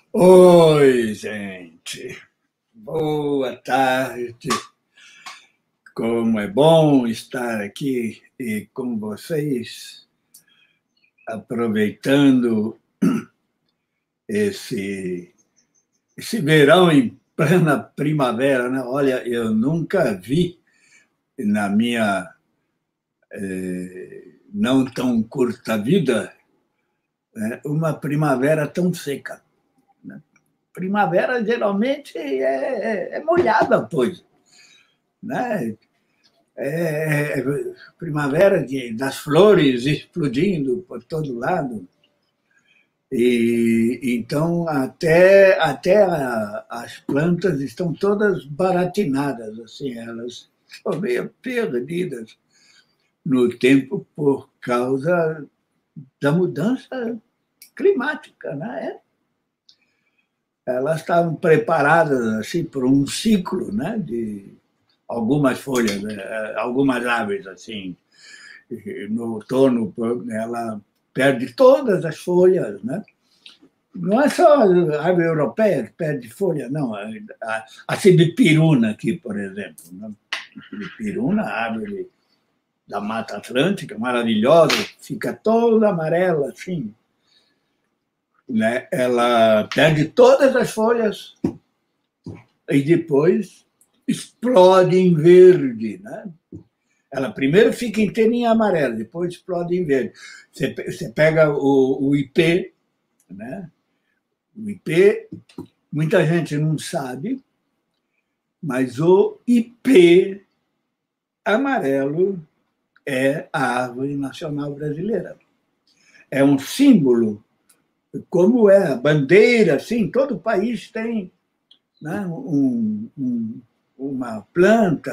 Oi, gente. Boa tarde. Como é bom estar aqui e com vocês, aproveitando esse, esse verão em plena primavera, né? Olha, eu nunca vi na minha não tão curta vida, né, uma primavera tão seca, né? Primavera geralmente é molhada, pois, né? Primavera das flores explodindo por todo lado. E então as plantas estão todas baratinadas, assim, elas estão meio perdidas no tempo por causa da mudança climática, né? Elas estavam preparadas assim por um ciclo, né, de algumas folhas, algumas árvores assim, no outono ela perde todas as folhas, né? Não é só a árvore europeia que perde folha, não. A sibipiruna aqui, por exemplo. Né? A sibipiruna, a árvore da Mata Atlântica, maravilhosa, fica toda amarela, assim. Né? Ela perde todas as folhas e depois explode em verde. Né? Ela primeiro fica inteirinha amarela, depois explode em verde. Você pega o ipê, né? O ipê, muita gente não sabe, mas o ipê amarelo é a árvore nacional brasileira. É um símbolo, como é a bandeira, assim, todo país tem, né, uma planta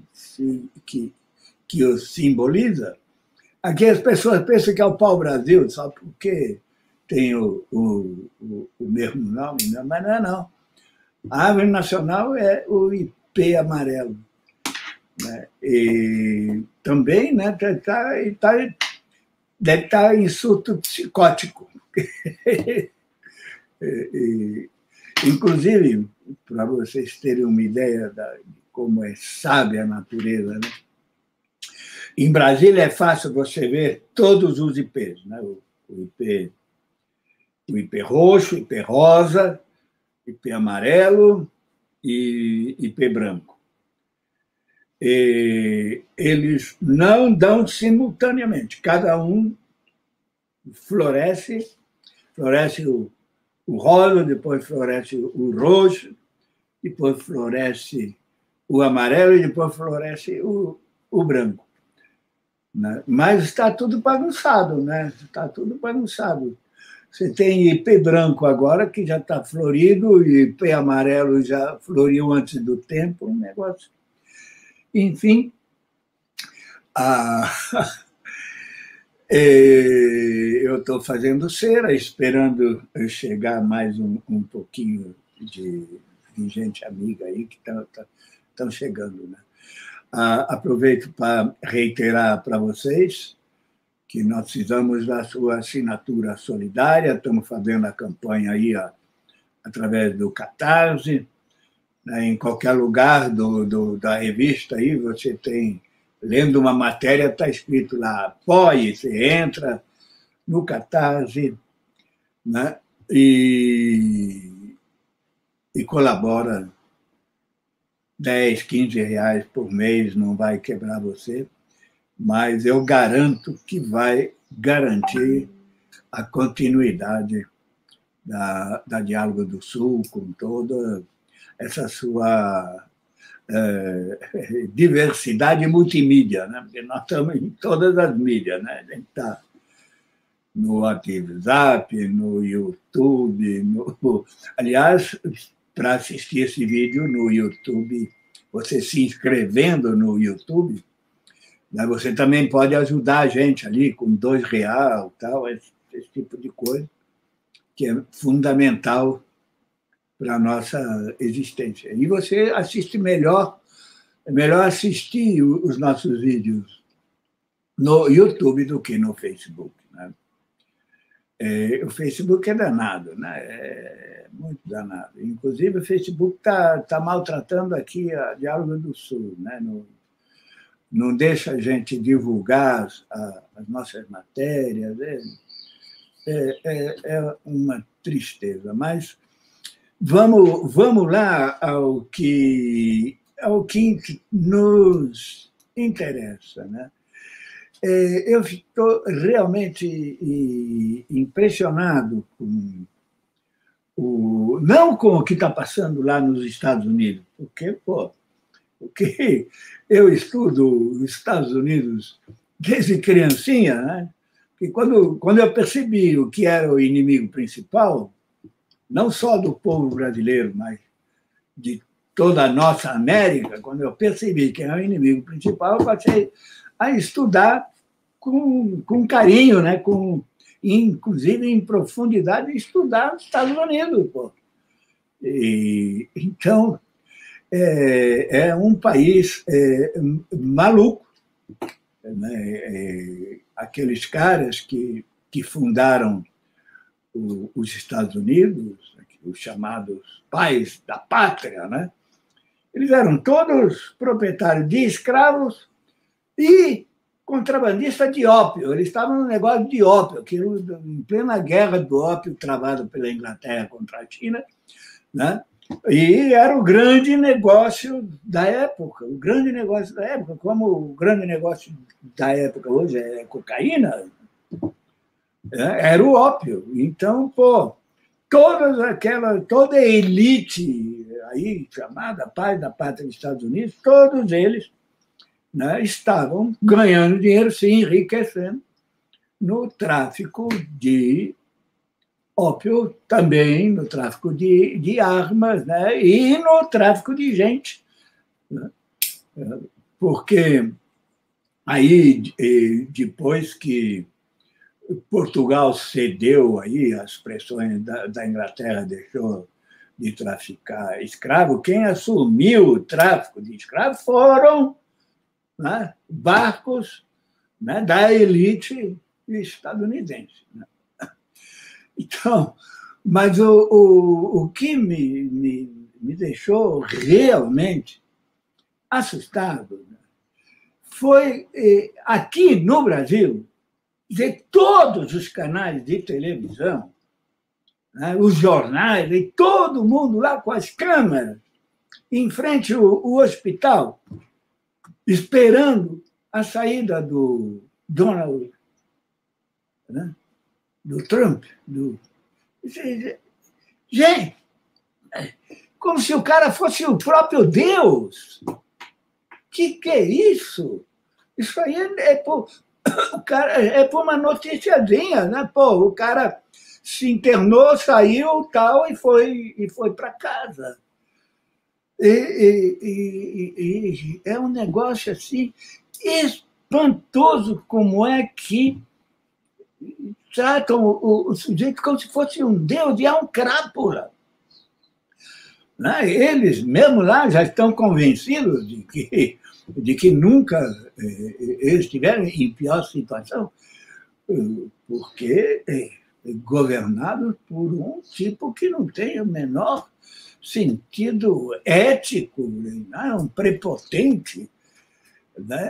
que o simboliza. Aqui as pessoas pensam que é o pau-brasil, só porque tem o mesmo nome, né? Mas não é não. A árvore nacional é o ipê amarelo. Né? E também, né, deve estar em surto psicótico. Inclusive, para vocês terem uma ideia de como é sábia a natureza, né? Em Brasília é fácil você ver todos os ipês, né? O ipê roxo, o ipê rosa, ipê amarelo e ipê branco. E eles não dão simultaneamente, cada um floresce o rosa, depois floresce o roxo, depois floresce o amarelo e depois floresce o branco. Né? Mas está tudo bagunçado, né? Está tudo bagunçado. Você tem ipê branco agora, que já está florido, e ipê amarelo já floriu antes do tempo, um negócio. Enfim, a, eu estou fazendo cera, esperando chegar mais um pouquinho de gente amiga aí que estão chegando. Né? Aproveito para reiterar para vocês que nós precisamos da sua assinatura solidária, estamos fazendo a campanha aí através do Catarse, né? Em qualquer lugar da revista aí você tem, lendo uma matéria, está escrito lá, apoie, você entra no Catarse, né? E colabora 10, 15 reais por mês, não vai quebrar você, mas eu garanto que vai garantir a continuidade da Diálogo do Sul, com toda essa sua diversidade multimídia, né? Porque nós estamos em todas as mídias, né? A gente está no WhatsApp, no YouTube, aliás, para assistir esse vídeo no YouTube, você se inscrevendo no YouTube, né, você também pode ajudar a gente ali com R$ 2, tal, esse tipo de coisa, que é fundamental para a nossa existência. E você assiste melhor, é melhor assistir os nossos vídeos no YouTube do que no Facebook. Né? O Facebook é danado, né? É muito danado. Inclusive, o Facebook está maltratando aqui a Diálogo do Sul, né? Não deixa a gente divulgar as nossas matérias. É uma tristeza. Mas vamos lá ao que nos interessa, né? Eu estou realmente impressionado não com o que está passando lá nos Estados Unidos, porque, porque eu estudo os Estados Unidos desde criancinha, né? E quando eu percebi o que era o inimigo principal, não só do povo brasileiro, mas de toda a nossa América, quando eu percebi que era o inimigo principal, eu passei a estudar com carinho, né? Inclusive em profundidade, estudar os Estados Unidos. Então, é um país maluco, né? Aqueles caras que fundaram os Estados Unidos, os chamados pais da pátria, né? Eles eram todos proprietários de escravos e contrabandistas de ópio. Eles estavam no negócio de ópio, que em plena guerra do ópio travada pela Inglaterra contra a China, né? E era o grande negócio da época, como o grande negócio da época hoje é cocaína, era o ópio. Então, toda a elite aí chamada paz da pátria dos Estados Unidos, todos eles, né, estavam ganhando dinheiro, se enriquecendo no tráfico de ópio, também no tráfico de armas, né, e no tráfico de gente, né, porque aí, depois que Portugal cedeu aí às pressões da Inglaterra, deixou de traficar escravo, quem assumiu o tráfico de escravos foram, né, barcos, né, da elite estadunidense. Né? Então, mas o que me deixou realmente assustado, né, foi aqui no Brasil, de todos os canais de televisão, né, os jornais, e todo mundo lá com as câmeras em frente ao hospital, esperando a saída do Donald, né, do Trump. Gente, como se o cara fosse o próprio Deus. Que é isso? Isso aí é por uma noticiazinha, né? O cara se internou, saiu tal e foi para casa. É um negócio assim espantoso como é que tratam o sujeito como se fosse um deus e é um crápula. Né? Eles mesmo lá já estão convencidos de que nunca eles estiveram em pior situação, porque governados por um tipo que não tem o menor sentido ético, né? Um prepotente. Né?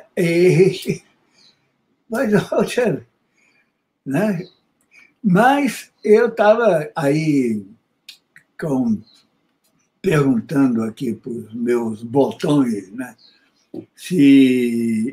Né? Mas eu estava aí perguntando aqui para os meus botões, né, se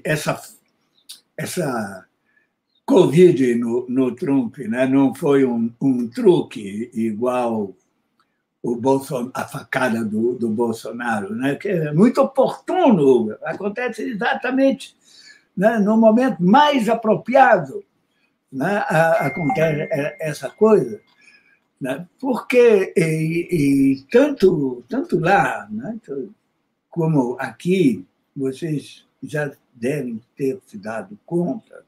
essa Covid no Trump, né, não foi um truque igual a facada do Bolsonaro, né, que é muito oportuno, acontece exatamente, né, no momento mais apropriado, né, acontece essa coisa. Né, porque tanto lá, né, como aqui, vocês já devem ter se dado conta,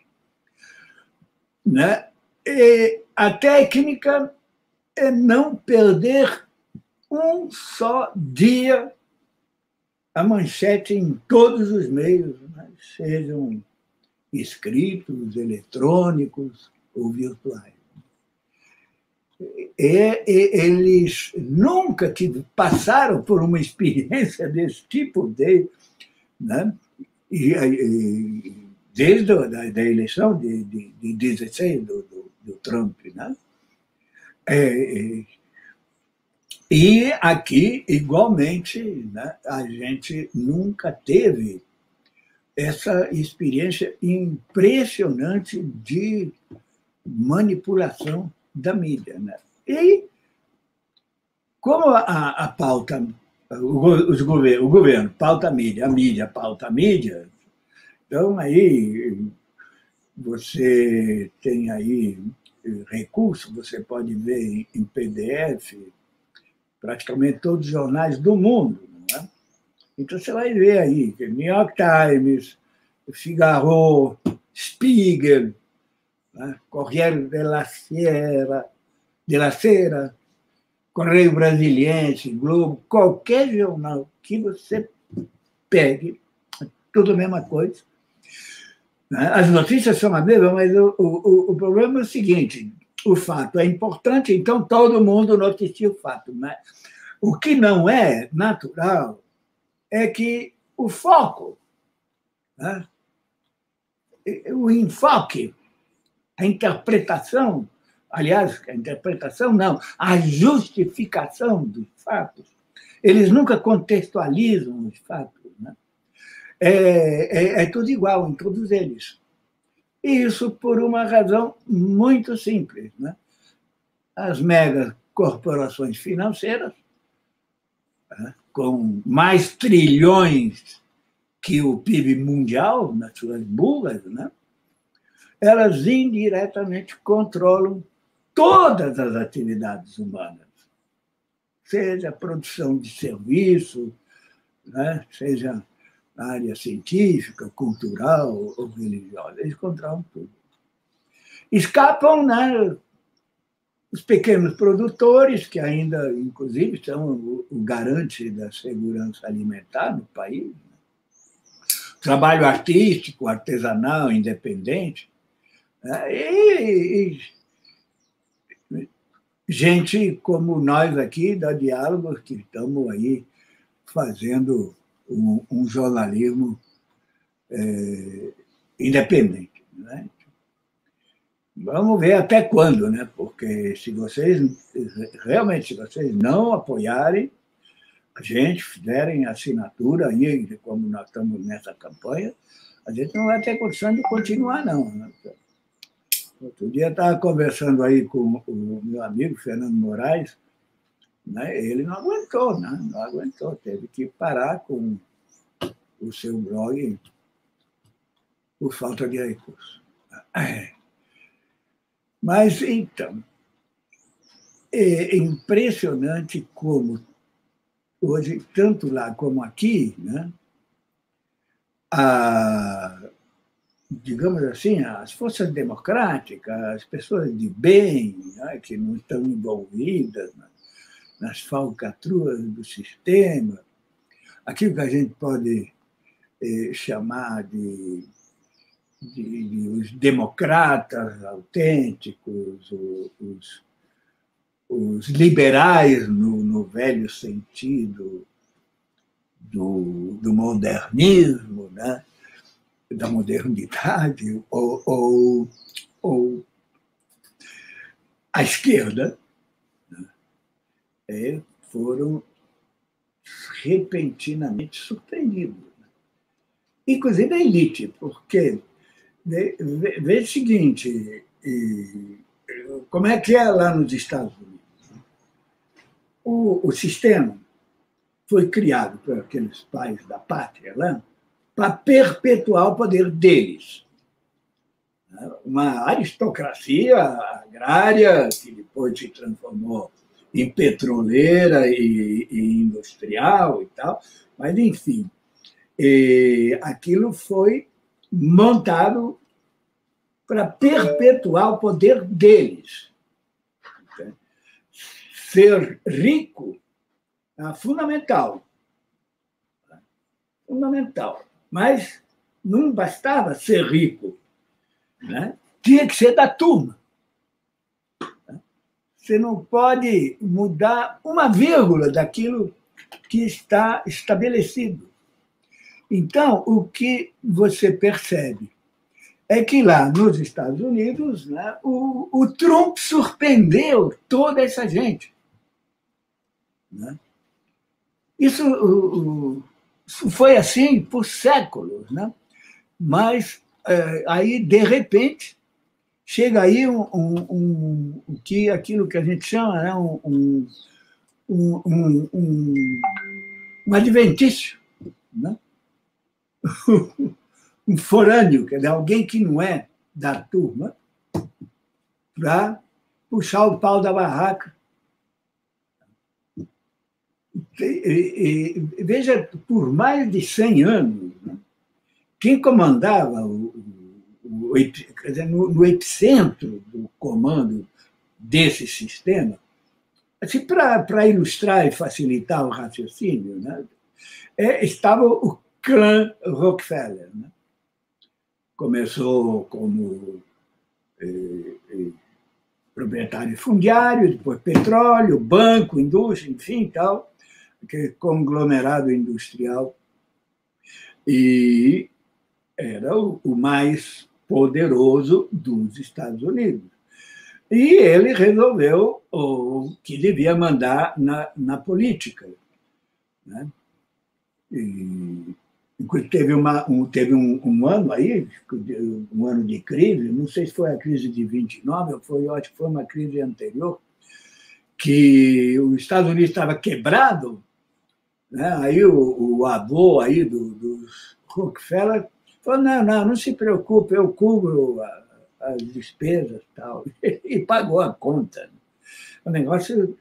né, a técnica é não perder um só dia a manchete em todos os meios, né, sejam escritos, eletrônicos ou virtuais. eles nunca passaram por uma experiência desse tipo, né? Desde a eleição de 16 do Trump. Né? E aqui, igualmente, né, a gente nunca teve essa experiência impressionante de manipulação da mídia. Né? E como a pauta, o governo pauta a mídia pauta a mídia, então aí você tem aí recurso, você pode ver em PDF praticamente todos os jornais do mundo. Não é? Então você vai ver aí New York Times, Figaro, Spiegel, né? Corriere della Sera, Correio Brasiliense, Globo, qualquer jornal que você pegue, tudo a mesma coisa. As notícias são a mesma, mas o problema é o seguinte: o fato é importante, então todo mundo noticia o fato. Né? O que não é natural é que o foco, né? O enfoque, a interpretação, aliás, a interpretação não, a justificação dos fatos, eles nunca contextualizam os fatos. Né? É tudo igual em todos eles. E isso por uma razão muito simples. Né? As megas corporações financeiras, né, com mais trilhões que o PIB mundial, nas suas bulas, né, elas indiretamente controlam todas as atividades humanas, seja a produção de serviço, né, seja na área científica, cultural ou religiosa. Eles controlam tudo. Escapam, né, os pequenos produtores, que ainda, inclusive, são o garante da segurança alimentar no país. Trabalho artístico, artesanal, independente. E gente como nós aqui, da Diálogos, que estamos aí fazendo um jornalismo independente. Né? Vamos ver até quando, né? Porque se vocês não apoiarem a gente, fizerem assinatura aí, como nós estamos nessa campanha, a gente não vai ter condição de continuar, não. Né? Outro dia eu estava conversando aí com o meu amigo Fernando Moraes, né? Ele não aguentou, né? Não aguentou, teve que parar com o seu blog por falta de recursos. Mas, então, é impressionante como hoje, tanto lá como aqui, né, digamos assim, as forças democráticas, as pessoas de bem, né, que não estão envolvidas nas falcatruas do sistema, aquilo que a gente pode chamar de os democratas autênticos, os liberais no velho sentido do modernismo, né? Da modernidade, ou a esquerda, né? Foram repentinamente surpreendidos. Inclusive a elite, porque vê o seguinte, como é que é lá nos Estados Unidos? O sistema foi criado por aqueles pais da pátria lá para perpetuar o poder deles. Uma aristocracia agrária que depois se transformou em petroleira e industrial e tal, mas, enfim, aquilo foi montado para perpetuar o poder deles. Ser rico é fundamental. Fundamental. Mas não bastava ser rico. Né? Tinha que ser da turma. você não pode mudar uma vírgula daquilo que está estabelecido. Então, o que você percebe é que lá nos Estados Unidos, né, o Trump surpreendeu toda essa gente. Né? Isso foi assim por séculos, né? Mas aí, de repente, chega aí aquilo que a gente chama, né, um adventício, né? Um forâneo, quer dizer, alguém que não é da turma, para puxar o pau da barraca. Veja, por mais de 100 anos, né, quem comandava quer dizer, no epicentro do comando desse sistema, assim, para ilustrar e facilitar o raciocínio, né, estava o clã Rockefeller. Né? Começou como proprietário fundiário, depois petróleo, banco, indústria, enfim, tal, aquele conglomerado industrial. E era o mais poderoso dos Estados Unidos. E ele resolveu que devia mandar na política. Né? E teve um ano aí, um ano de crise, não sei se foi a crise de 29, eu acho que foi uma crise anterior, que os Estados Unidos estava quebrado, né? Aí o avô aí dos Rockefeller falou, não se preocupe, eu cubro as despesas e tal, e pagou a conta. O negócio,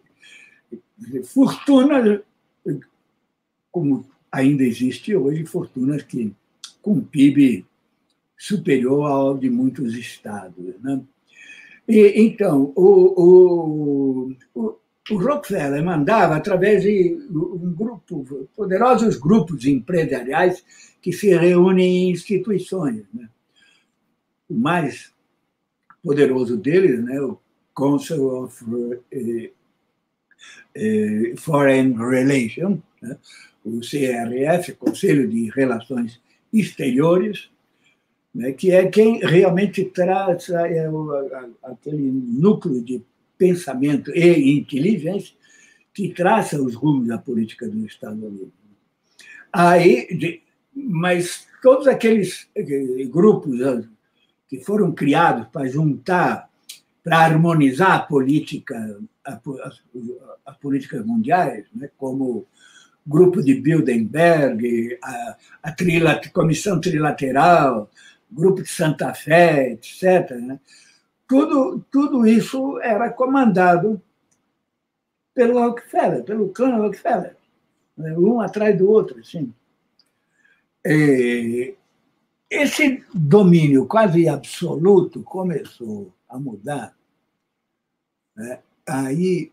fortuna, como ainda existe hoje, fortunas com PIB superior ao de muitos estados. Né? Então, o Rockefeller mandava através de poderosos grupos empresariais que se reúnem em instituições. Né? O mais poderoso deles, né, o Council of Foreign Relations, né, o CRF, Conselho de Relações Exteriores, né, que é quem realmente traz aquele núcleo de pensamento e inteligência que traça os rumos da política dos Estados Unidos. Mas todos aqueles grupos que foram criados para juntar, para harmonizar a política, as políticas mundiais, né, como grupo de Bilderberg, a Comissão Trilateral, grupo de Santa Fé, etc. Né? Tudo isso era comandado pelo Rockefeller, pelo clã Rockefeller, né? Um atrás do outro. Assim. Esse domínio quase absoluto começou a mudar, né? Aí,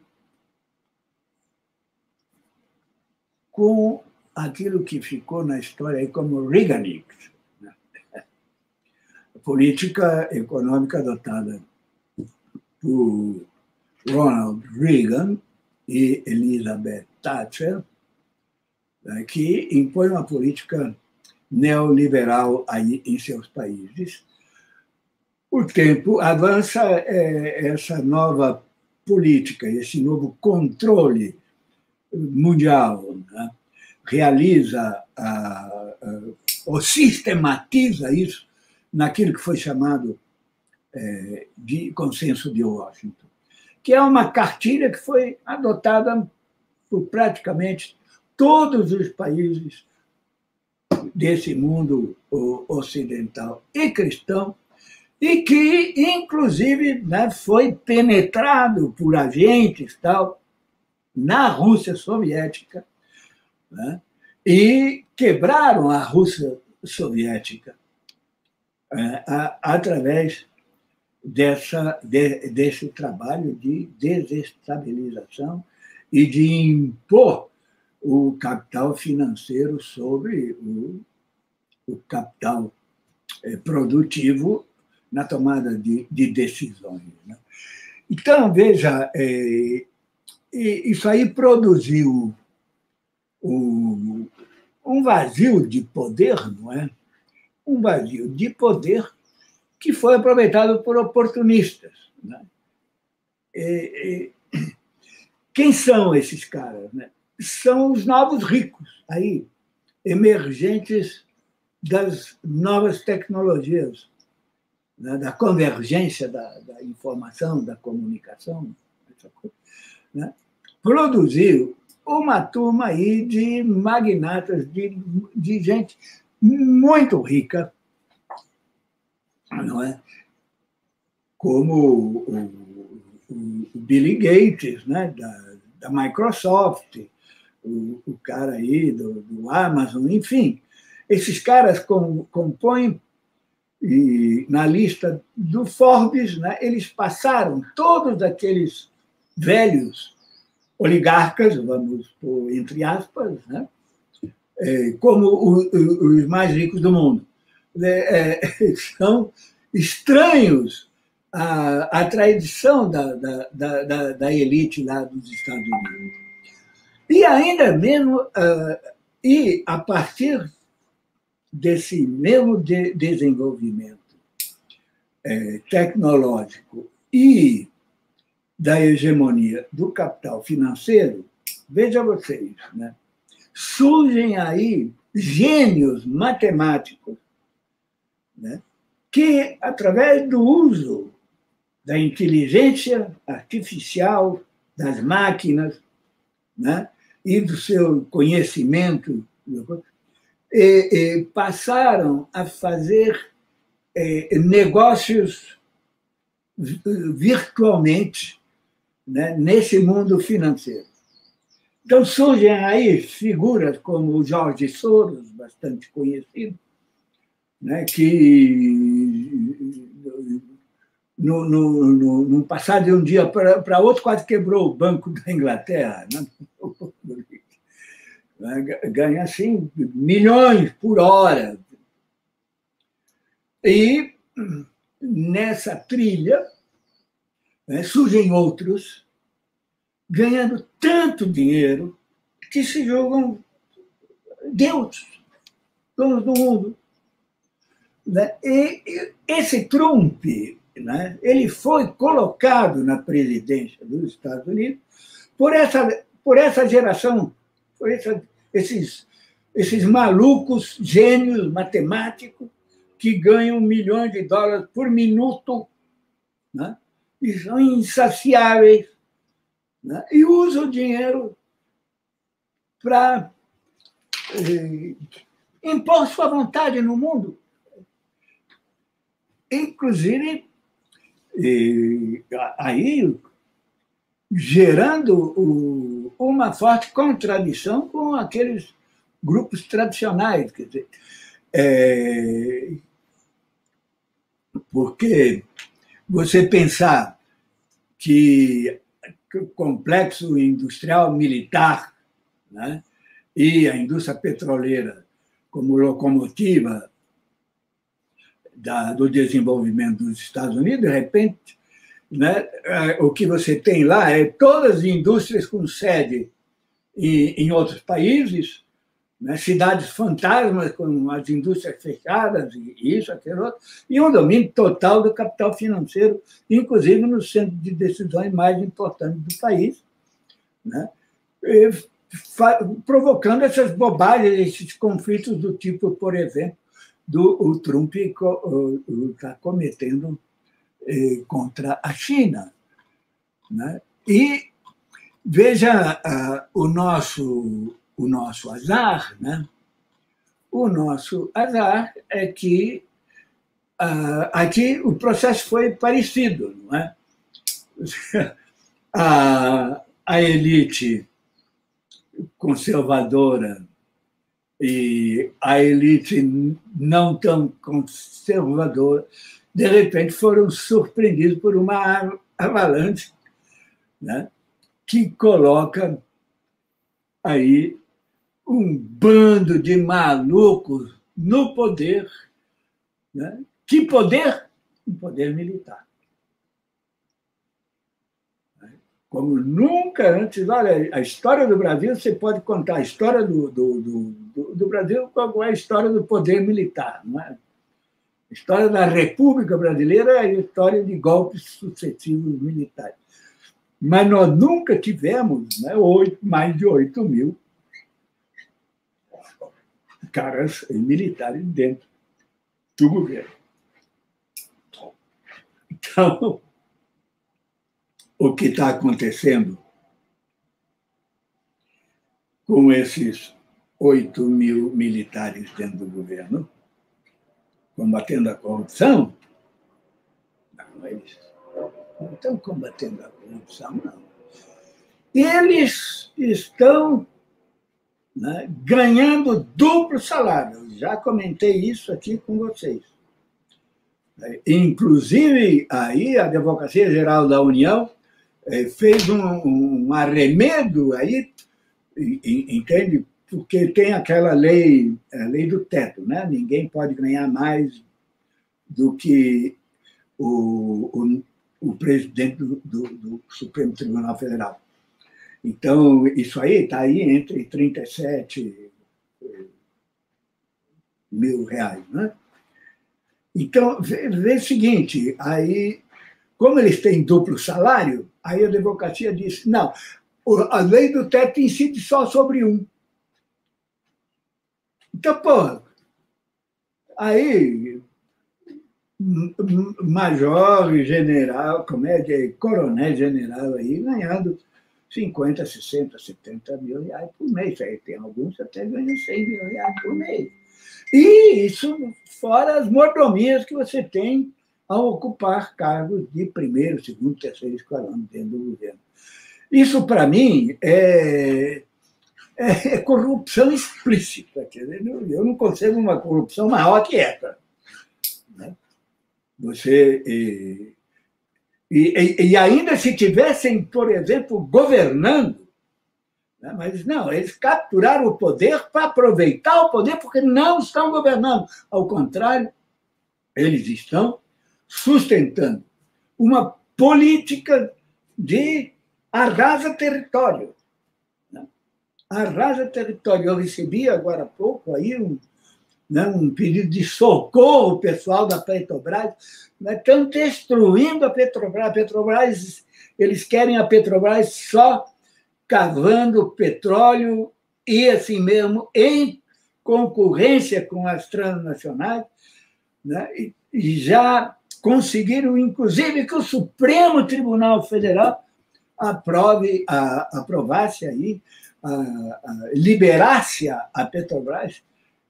com aquilo que ficou na história aí como Reaganomics, né? A política econômica adotada por Ronald Reagan e Elizabeth Thatcher, né, que impõe uma política neoliberal aí em seus países. O tempo avança, essa nova política, esse novo controle mundial, né, realiza ou sistematiza isso naquilo que foi chamado de Consenso de Washington, que é uma cartilha que foi adotada por praticamente todos os países desse mundo ocidental e cristão, e que, inclusive, né, foi penetrado por agentes tal, na Rússia soviética, né, e quebraram a Rússia soviética através desse trabalho de desestabilização e de impor o capital financeiro sobre o capital produtivo na tomada de decisões. Né? Então, veja, isso aí produziu um vazio de poder, não é? Um vazio de poder que foi aproveitado por oportunistas. Né? Quem são esses caras? Né? São os novos ricos, aí, emergentes das novas tecnologias, né? Da convergência da informação, da comunicação, essa coisa, né? Produziu uma turma aí de magnatas, de gente muito rica, não é? Como o Bill Gates, né? da Microsoft, o cara aí do Amazon, enfim. Esses caras compõem, e na lista do Forbes, né? Eles passaram todos aqueles velhos oligarcas, vamos pôr entre aspas, né? Como os mais ricos do mundo. São estranhos à tradição da elite lá dos Estados Unidos. E ainda mesmo, e a partir desse mesmo desenvolvimento tecnológico e da hegemonia do capital financeiro, veja vocês, né? Surgem aí gênios matemáticos, né? Que, através do uso da inteligência artificial, das máquinas, né? E do seu conhecimento, passaram a fazer negócios virtualmente, né? Nesse mundo financeiro. Então, surgem aí figuras como o George Soros, bastante conhecido, né, que, no passado de um dia para outro, quase quebrou o Banco da Inglaterra. Né? Ganha, assim, milhões por hora. E, nessa trilha, né, surgem outros ganhando tanto dinheiro que se julgam deuses, donos do mundo. Né? E esse Trump, né, ele foi colocado na presidência dos Estados Unidos por essa geração, por esses malucos gênios matemáticos que ganham milhões de dólares por minuto, né, e são insaciáveis, né, e usam o dinheiro para impor sua vontade no mundo. Inclusive, aí gerando uma forte contradição com aqueles grupos tradicionais. Quer dizer, porque você pensar que o complexo industrial militar, né, e a indústria petroleira como locomotiva do desenvolvimento dos Estados Unidos, de repente, né, o que você tem lá é todas as indústrias com sede em outros países, né, cidades fantasmas com as indústrias fechadas, e isso, aquilo outro, e um domínio total do capital financeiro, inclusive no centro de decisões mais importantes do país, né, provocando essas bobagens, esses conflitos do tipo, por exemplo, o Trump está cometendo contra a China. Né? E veja o nosso azar, né? O nosso azar é que aqui o processo foi parecido, não é? A elite conservadora e a elite não tão conservadora, de repente, foram surpreendidos por uma avalanche, né, que coloca aí um bando de malucos no poder. Né? Que poder? Um poder militar. como nunca antes. Olha, a história do Brasil, você pode contar a história do Brasil, qual é a história do poder militar. Não é? A história da República Brasileira é a história de golpes sucessivos militares. Mas nós nunca tivemos, né, mais de 8.000 caras militares dentro do governo. Então, o que está acontecendo com esses 8.000 militares dentro do governo, combatendo a corrupção? Não, eles não estão combatendo a corrupção, não. Eles estão, né, ganhando duplo salário. Eu já comentei isso aqui com vocês. Inclusive, aí a Advocacia Geral da União fez um arremedo aí, entende? Porque tem aquela lei, a lei do teto, né? Ninguém pode ganhar mais do que o presidente do Supremo Tribunal Federal. Então, isso aí está aí entre 37 mil reais, né? Então, vê o seguinte, aí, como eles têm duplo salário, aí a advocacia disse, não, a lei do teto incide só sobre um. Então, pô, aí, major, general, coronel general aí, ganhando 50, 60, 70 mil reais por mês. Aí tem alguns que até ganham 100 mil reais por mês. E isso fora as mordomias que você tem ao ocupar cargos de primeiro, segundo, terceiro escalão dentro do governo. Isso, para mim, é corrupção explícita. Quer dizer, eu não concebo uma corrupção maior que essa. Né? Você... E ainda se tivessem, por exemplo, governando, né? Mas não, eles capturaram o poder para aproveitar o poder, porque não estão governando. Ao contrário, eles estão sustentando uma política de arrasa território. Né? Arrasa território. Eu recebi agora há pouco aí um pedido de socorro ao pessoal da Petrobras. Estão destruindo a Petrobras. Eles querem a Petrobras só cavando petróleo e, assim mesmo, em concorrência com as transnacionais, né? E já conseguiram, inclusive, que o Supremo Tribunal Federal aprovasse aí, liberasse a Petrobras.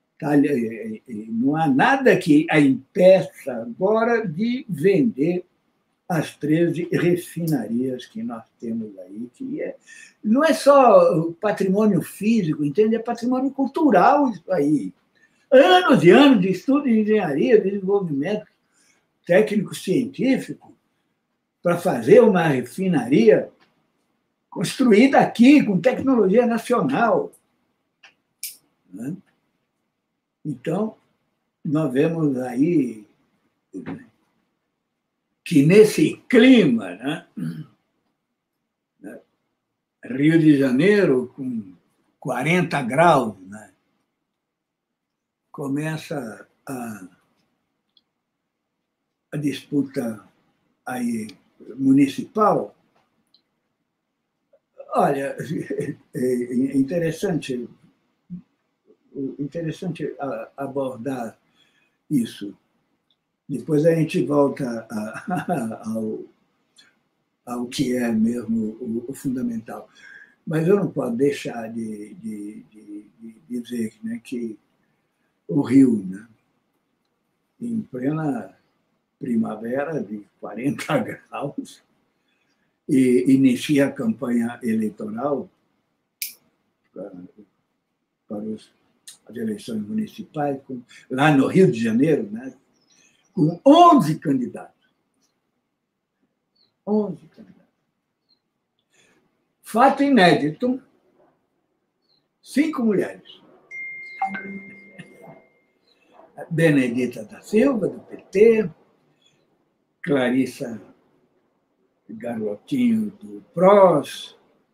Não há nada que a impeça agora de vender as 13 refinarias que nós temos aí, que não é só patrimônio físico, entende? É patrimônio cultural isso aí. Anos e anos de estudo de engenharia, de desenvolvimento técnico-científico para fazer uma refinaria construída aqui, com tecnologia nacional. Né? Então, nós vemos aí que nesse clima, né, Rio de Janeiro, com 40 graus, né, começa a disputa aí municipal. Olha, é interessante abordar isso. Depois a gente volta ao que é mesmo o fundamental. Mas eu não posso deixar de dizer, né, que o Rio, né, em plena primavera de 40 graus, e inicia a campanha eleitoral para as eleições municipais, lá no Rio de Janeiro, né, com 11 candidatos. 11 candidatos. Fato inédito, 5 mulheres. Benedita da Silva, do PT, Clarissa Garotinho do PROS.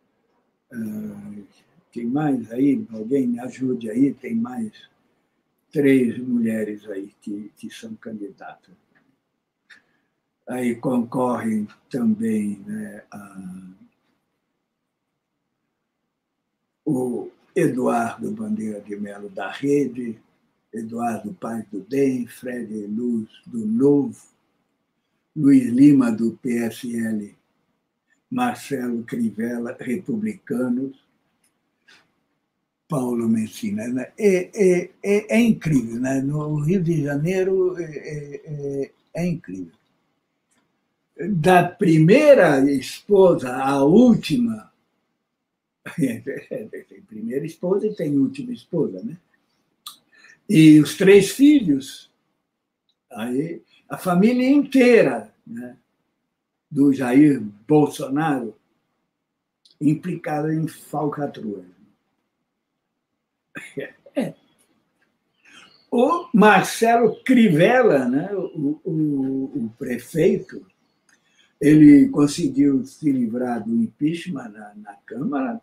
Tem mais aí? Alguém me ajude aí? Tem mais 3 mulheres aí que são candidatas. Aí concorrem também, né, o Eduardo Bandeira de Mello, da Rede, Eduardo Paes do DEM, Fred Luz, do Novo, Luiz Lima, do PSL, Marcelo Crivella, Republicanos, Paulo Messina. Né? É incrível, né? No Rio de Janeiro é incrível. Da primeira esposa à última, tem primeira esposa e tem última esposa, né? E os 3 filhos, aí a família inteira, né, do Jair Bolsonaro implicada em falcatrua. O Marcelo Crivella, né, o prefeito, ele conseguiu se livrar do impeachment na Câmara,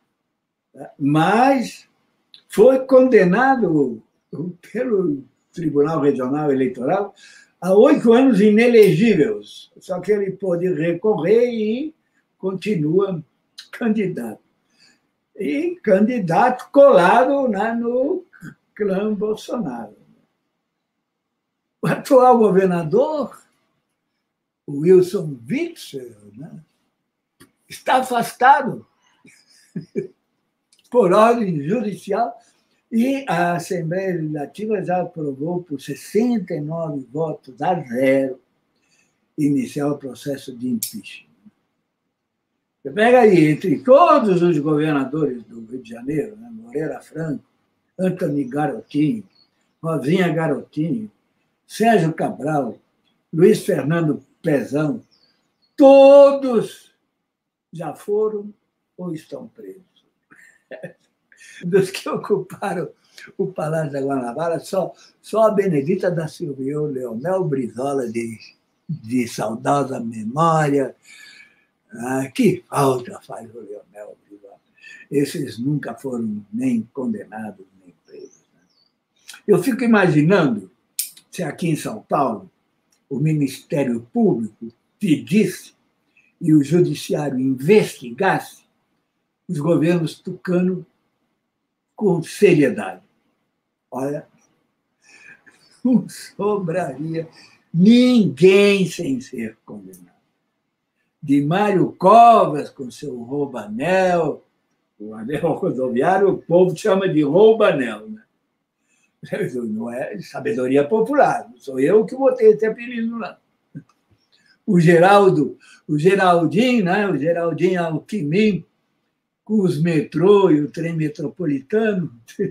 mas foi condenado pelo Tribunal Regional Eleitoral a 8 anos inelegíveis. Só que ele pôde recorrer e continua candidato. E candidato colado, né, no clã Bolsonaro. O atual governador, Wilson Witzel, né, está afastado por ordem judicial e a Assembleia Legislativa já aprovou por 69 votos a 0 iniciar o processo de impeachment. Você pega aí, entre todos os governadores do Rio de Janeiro, né, Moreira Franco, Antony Garotinho, Rosinha Garotinho, Sérgio Cabral, Luiz Fernando Pezão, todos já foram ou estão presos. Dos que ocuparam o Palácio da Guanabara, só a Benedita da Silva e o Leonel Brizola, de saudosa memória. Que falta faz o Leonel Brizola. Esses nunca foram nem condenados, nem presos. Eu fico imaginando se aqui em São Paulo o Ministério Público pedisse e o Judiciário investigasse os governos tucanos com seriedade. Olha, não sobraria ninguém sem ser condenado. De Mário Covas, com seu roubanel, o anel rodoviário, o povo chama de roubanel. Né? Não é sabedoria popular, não sou eu que botei esse apelido lá. O Geraldinho, né? O Geraldinho Alckmin, com os metrô e o trem metropolitano.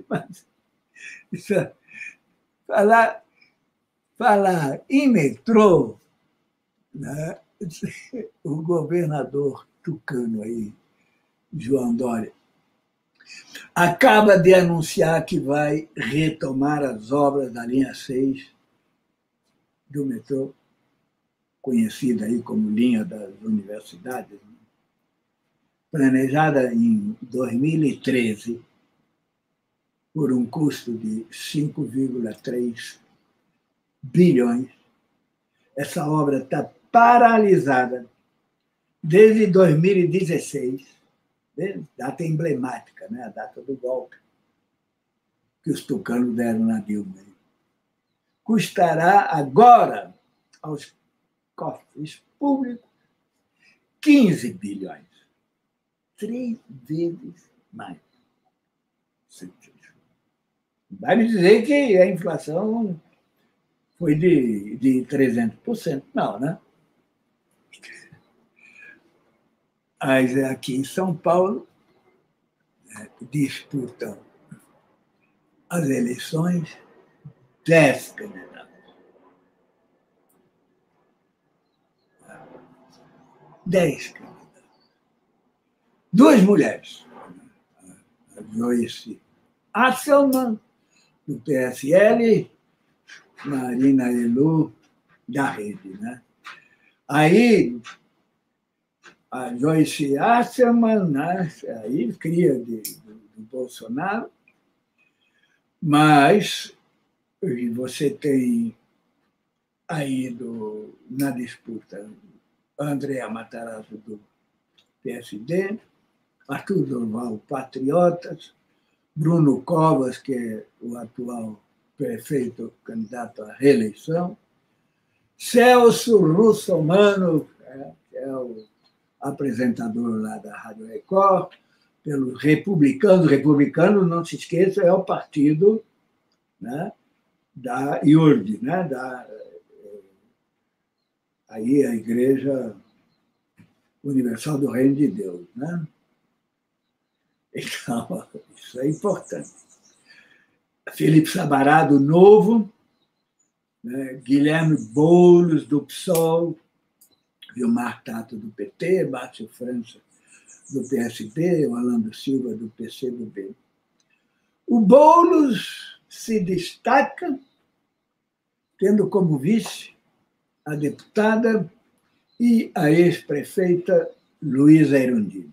Falar em metrô, né? O governador tucano aí, João Dória, acaba de anunciar que vai retomar as obras da linha 6 do metrô, conhecida aí como linha das universidades, né? Planejada em 2013 por um custo de 5,3 bilhões. Essa obra está paralisada desde 2016, data emblemática, né? A data do golpe que os tucanos deram na Dilma. Custará agora aos cofres públicos 15 bilhões. 3 vezes mais. Vai me dizer que a inflação foi de 300%. Não, né? Mas aqui em São Paulo, disputam as eleições 10 candidatos. 10 candidatos. 2 mulheres. A Joyce Hasselmann, do PSL, Marina Helu, da Rede. Né? Aí a Joyce Hasselman, né? Aí cria do Bolsonaro, mas você tem aí na disputa Andréa Matarazzo, do PSD, Arthur Durval, Patriotas, Bruno Covas, que é o atual prefeito candidato à reeleição, Celso Russomano, que é o apresentador lá da Rádio Record, pelos republicanos. Republicano, não se esqueça, é o partido, né, da IURD, né, aí a Igreja Universal do Reino de Deus. Né? Então, isso é importante. Felipe Sabará, do Novo, né? Guilherme Boulos, do PSOL, Vilmar Tato, do PT, Márcio França, do PSD, o Orlando Silva, do PCdoB. O Boulos se destaca tendo como vice a deputada e a ex-prefeita Luísa Erundina.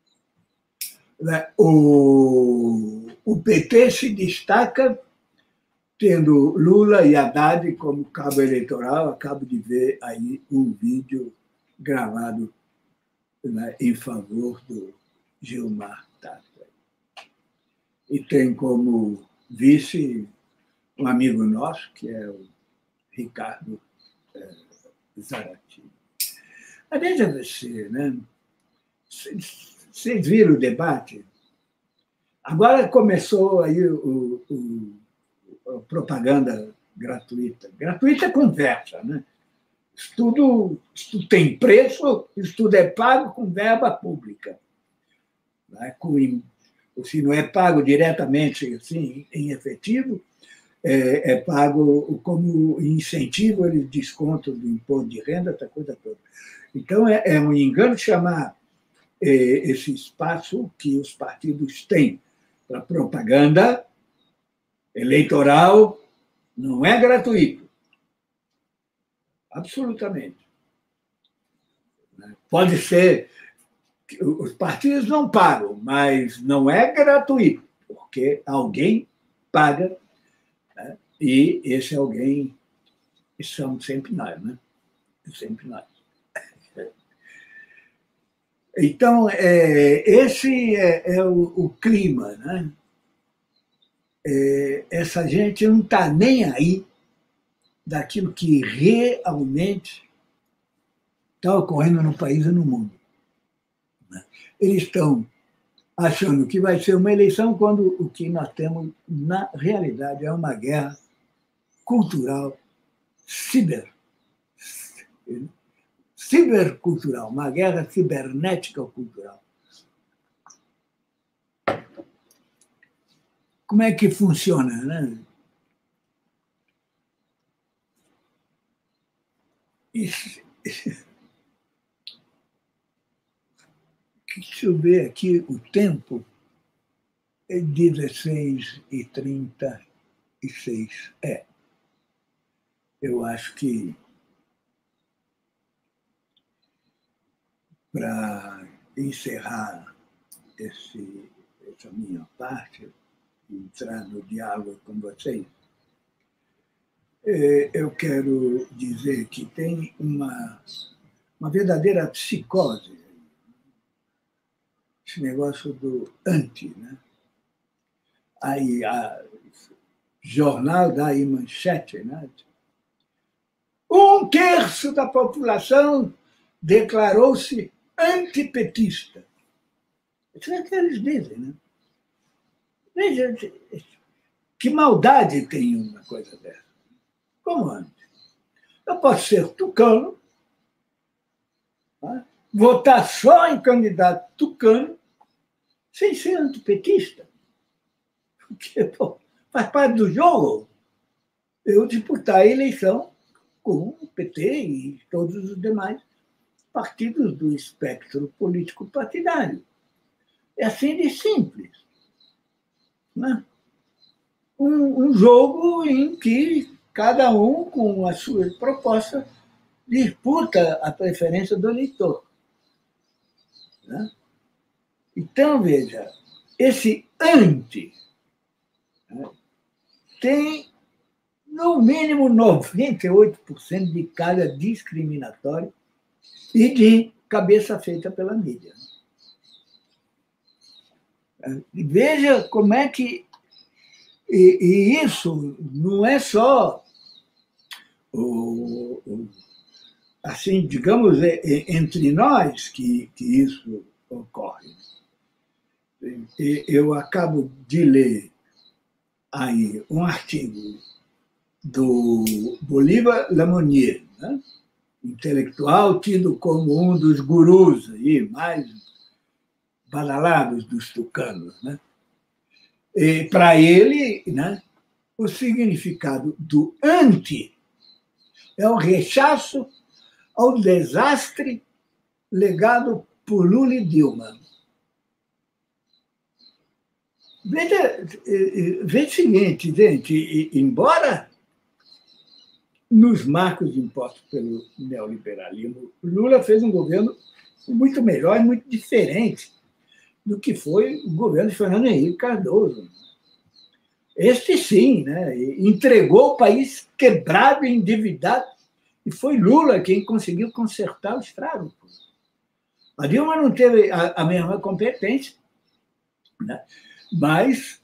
O PT se destaca tendo Lula e Haddad como cabo eleitoral. Acabo de ver aí um vídeo gravado, né, em favor do Gilmar Tato. E tem como vice um amigo nosso, que é o Ricardo Zaratini. Mas veja você, né? Vocês viram o debate? Agora começou aí a propaganda gratuita. Gratuita é conversa, né? Isso tudo tem preço, isso tudo é pago com verba pública. Né? Se não é pago diretamente assim, em efetivo, é pago como incentivo, eles descontam do imposto de renda, essa coisa toda. Então, é um engano chamar esse espaço que os partidos têm para propaganda eleitoral, não é gratuito. Absolutamente. Pode ser que os partidos não pagam, mas não é gratuito, porque alguém paga, né? E esse alguém somos sempre nós, né? Sempre nós. Então, esse é o clima, né? Essa gente não está nem aí daquilo que realmente está ocorrendo no país e no mundo. Né? Eles estão achando que vai ser uma eleição quando o que nós temos, na realidade, é uma guerra cultural cibercultural, uma guerra cibernética cultural. Como é que funciona, né? Deixa eu ver aqui o tempo, é 16h36. Eu acho que para encerrar essa minha parte, entrar no diálogo com vocês, eu quero dizer que tem uma verdadeira psicose, esse negócio do anti, né? Aí a jornal dá aí manchete, né? 1/3 da população declarou-se antipetista. Isso é o que eles dizem, né? Veja, que maldade tem uma coisa dessa. Como antes? Eu posso ser tucano, né? Votar só em candidato tucano, sem ser antipetista. Porque, pô, faz parte do jogo eu disputar a eleição com o PT e todos os demais partidos do espectro político partidário. É assim de simples. Né? Um jogo em que cada um, com as suas propostas, disputa a preferência do eleitor. né? Então, veja, esse anti, né, tem, no mínimo, 98% de carga discriminatória e de cabeça feita pela mídia. Veja como é que... E isso não é só, assim, digamos, entre nós que isso ocorre. Eu acabo de ler aí um artigo do Bolívar Lamonnier, né? Intelectual tido como um dos gurus aí, mais badalados dos tucanos, né? Para ele, né, o significado do anti é um rechaço ao desastre legado por Lula e Dilma. Veja o seguinte, gente, embora nos marcos impostos pelo neoliberalismo, Lula fez um governo muito melhor e muito diferente do que foi o governo de Fernando Henrique Cardoso. Este sim, né, entregou o país quebrado e endividado, e foi Lula quem conseguiu consertar o estrago. A Dilma não teve a mesma competência, né, mas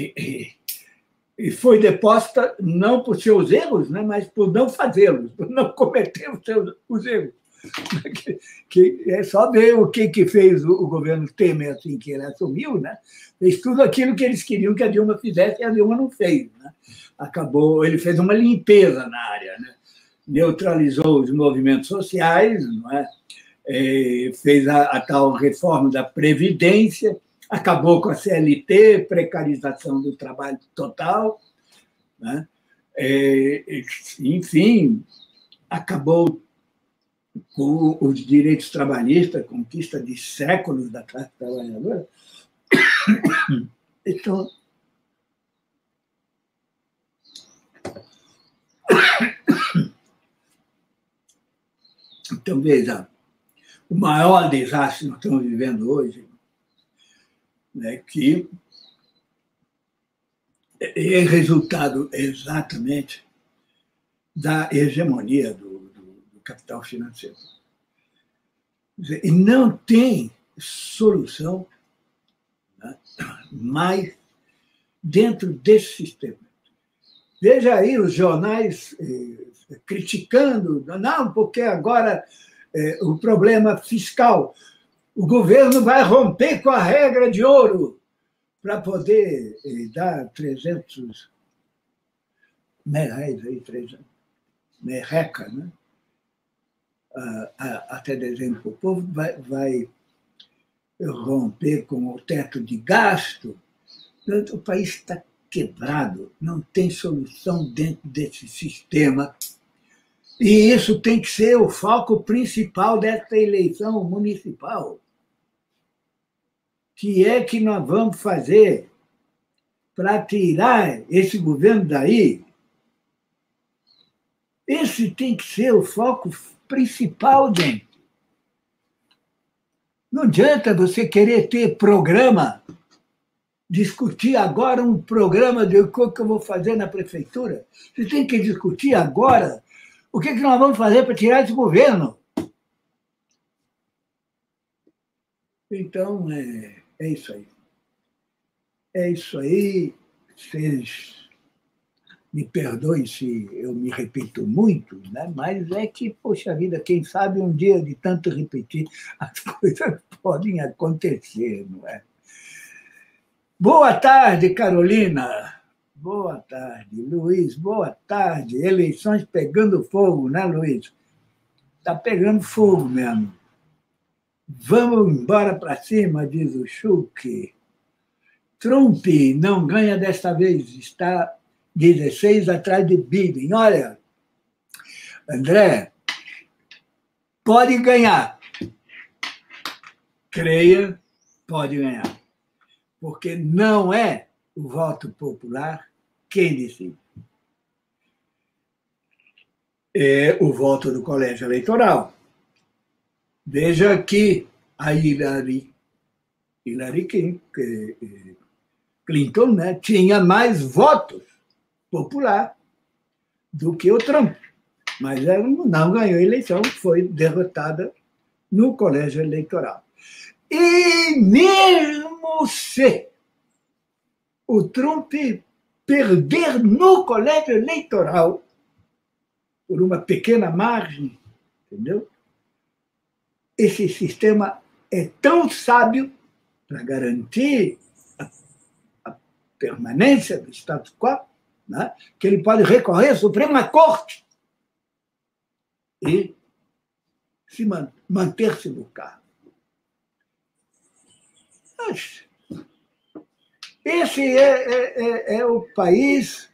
foi deposta não por seus erros, né, mas por não fazê-los, por não cometer os erros. Que é só ver o que fez o governo Temer assim que ele assumiu, né? Fez tudo aquilo que eles queriam que a Dilma fizesse e a Dilma não fez, né? Acabou, ele fez uma limpeza na área, né? Neutralizou os movimentos sociais, não é? Fez a tal reforma da Previdência, acabou com a CLT, precarização do trabalho total, né? Enfim, acabou com os direitos trabalhistas, conquista de séculos da classe trabalhadora. Então, veja, o maior desastre que nós estamos vivendo hoje, né, que é resultado exatamente da hegemonia do capital financeiro. E não tem solução, né, mais dentro desse sistema. Veja aí os jornais criticando, não, porque agora o problema fiscal, o governo vai romper com a regra de ouro para poder dar 300 reais, aí, 300 merreca, né? Até dezembro para o povo, vai romper com o teto de gasto. O país está quebrado, não tem solução dentro desse sistema. E isso tem que ser o foco principal dessa eleição municipal. O que é que nós vamos fazer para tirar esse governo daí? Esse tem que ser o foco principal, gente. Não adianta você querer ter programa, discutir agora um programa de o que eu vou fazer na prefeitura. Você tem que discutir agora o que nós vamos fazer para tirar esse governo. Então, é isso aí. É isso aí. Vocês me perdoem se eu me repito muito, né? Mas é que, poxa vida, quem sabe um dia de tanto repetir, as coisas podem acontecer, não é? Boa tarde, Carolina. Boa tarde, Luiz. Boa tarde. Eleições pegando fogo, né, Luiz? Está pegando fogo mesmo. Vamos embora para cima, diz o Schuch. Trump não ganha desta vez, está 16 atrás de Biden. Olha, André, pode ganhar. Creia, pode ganhar. Porque não é o voto popular quem decide. É o voto do colégio eleitoral. Veja que a Hillary Clinton, né, tinha mais votos popular do que o Trump, mas ela não ganhou a eleição, foi derrotada no colégio eleitoral. E mesmo se o Trump perder no colégio eleitoral por uma pequena margem, entendeu? Esse sistema é tão sábio para garantir a permanência do status quo, né, que ele pode recorrer à Suprema Corte e manter-se no cargo. Mas esse é o país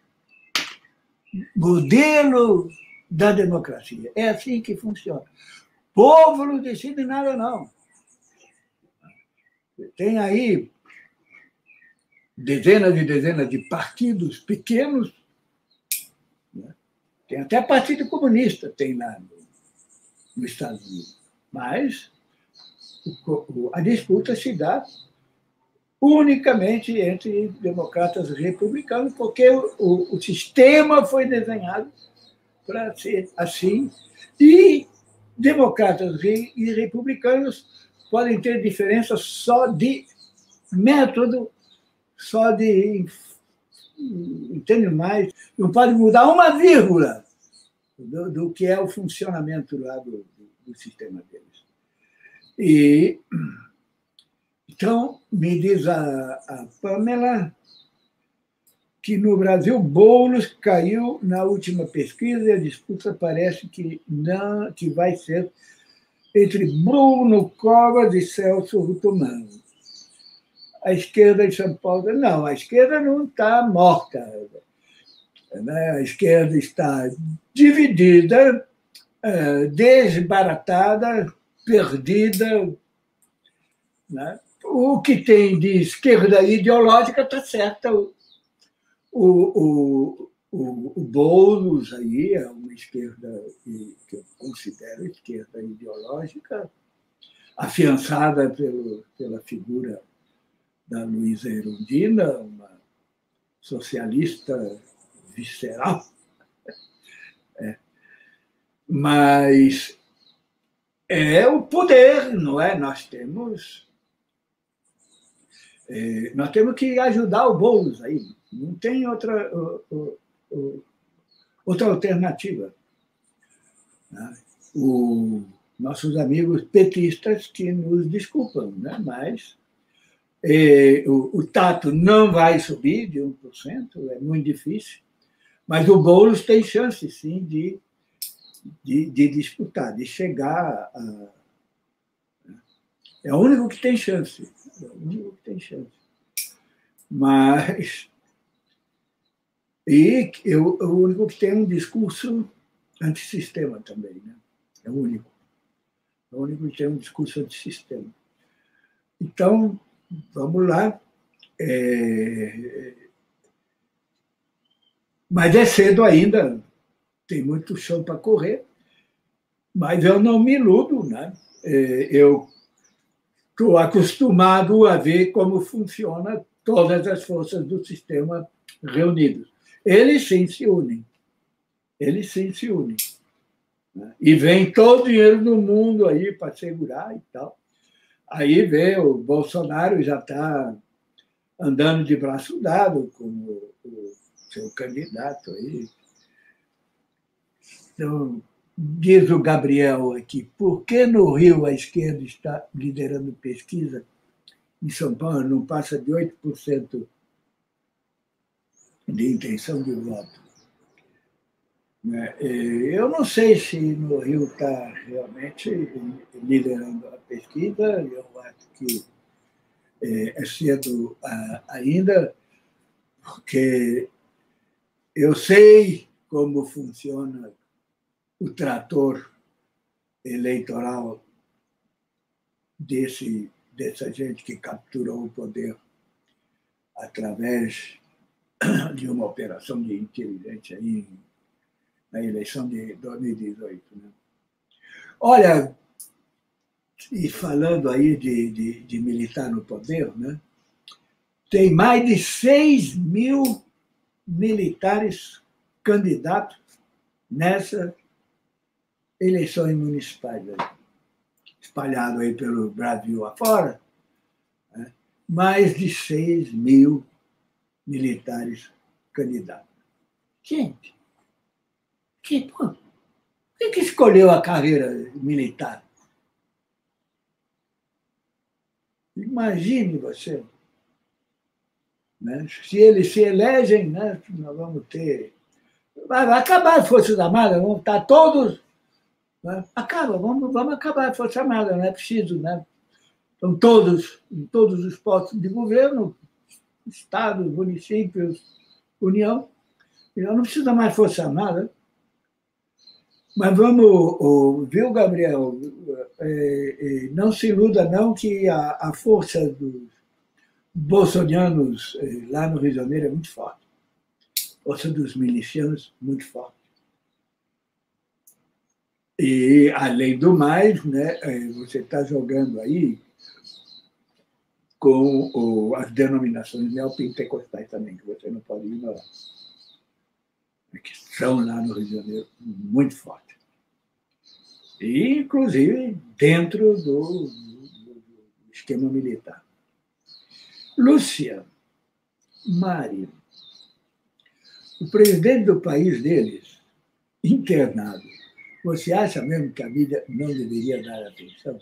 modelo da democracia. É assim que funciona. O povo não decide nada, não. Tem aí dezenas e dezenas de partidos pequenos, né? Tem até Partido Comunista, tem lá nos Estados Unidos. Mas a disputa se dá unicamente entre democratas e republicanos, porque o sistema foi desenhado para ser assim, e democratas e republicanos podem ter diferenças só de método, só de... entende mais? Não pode mudar uma vírgula do que é o funcionamento lá do sistema deles. E, então, me diz a Pamela que no Brasil Boulos caiu na última pesquisa e a disputa parece que vai ser entre Bruno Covas e Celso Rutomano. A esquerda de São Paulo... Não, a esquerda não está morta. A esquerda está dividida, desbaratada, perdida. Né? O que tem de esquerda ideológica está certo. O Boulos aí é uma esquerda que eu considero esquerda ideológica, afiançada pela figura da Luísa Erundina, uma socialista visceral. Mas é o poder, não é? Nós temos que ajudar o Boulos aí. Não tem outra alternativa. Nossos amigos petistas que nos desculpam, né? Mas o Tato não vai subir de 1%, é muito difícil, mas o Boulos tem chance, sim, de disputar, de chegar a... É o único que tem chance. É o único que tem chance. Mas... E o único que tem um discurso antissistema também, né? É o único. É o único que tem um discurso antissistema. Então, vamos lá. Mas é cedo ainda, tem muito chão para correr, mas eu não me iludo, né? Eu estou acostumado a ver como funciona todas as forças do sistema reunidas. Eles sim se unem. Eles sim se unem. Né? E vem todo o dinheiro do mundo aí para segurar e tal. Aí vê, o Bolsonaro já está andando de braço dado com o seu candidato aí. Então, diz o Gabriel aqui, por que no Rio a esquerda está liderando pesquisa? Em São Paulo não passa de 8% de intenção de voto. Eu não sei se no Rio está realmente liderando a pesquisa, eu acho que é cedo ainda, porque eu sei como funciona o trator eleitoral dessa gente que capturou o poder através de uma operação de inteligência aí na eleição de 2018. Né? Olha, E falando aí de militar no poder, né? Tem mais de 6 mil militares candidatos nessas eleições municipais, espalhado aí pelo Brasil afora, né? Mais de 6 mil militares candidatos. Gente, quem que escolheu a carreira militar? Imagine você. Né? Se eles se elegem, né, nós vamos ter. Vai acabar as Forças Armadas, vão estar todos. Né? Acaba, vamos acabar as Forças Armadas, não é preciso. Né? Estão todos, em todos os postos de governo, estados, municípios, União. Não precisa mais Força Armada. Mas vamos, viu, Gabriel? Não se iluda, não, que a força dos bolsonianos lá no Rio de Janeiro é muito forte. A força dos milicianos, muito forte. E, além do mais, né, você está jogando aí com as denominações neopentecostais também, que você não pode ignorar, que são lá no Rio de Janeiro muito fortes. E, inclusive, dentro do esquema militar. Lúcia, Mário, o presidente do país deles, internado, você acha mesmo que a mídia não deveria dar atenção?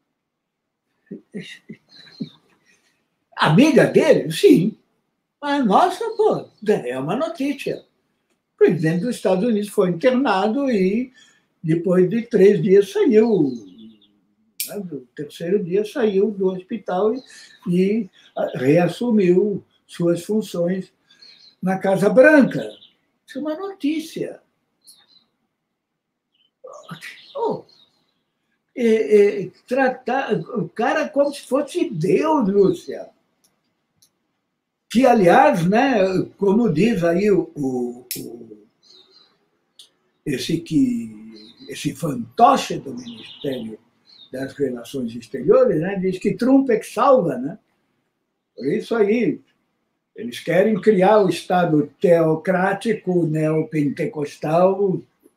A mídia dele, sim. Mas, nossa, pô, é uma notícia. O presidente dos Estados Unidos foi internado e, depois de 3 dias, saiu. Né, no terceiro dia, saiu do hospital e reassumiu suas funções na Casa Branca. Isso é uma notícia. Oh, tratar o cara como se fosse Deus, Lúcia. Que, aliás, né, como diz aí esse fantoche do Ministério das Relações Exteriores, né, diz que Trump é que salva. Né? Por isso aí, eles querem criar o Estado teocrático, neopentecostal,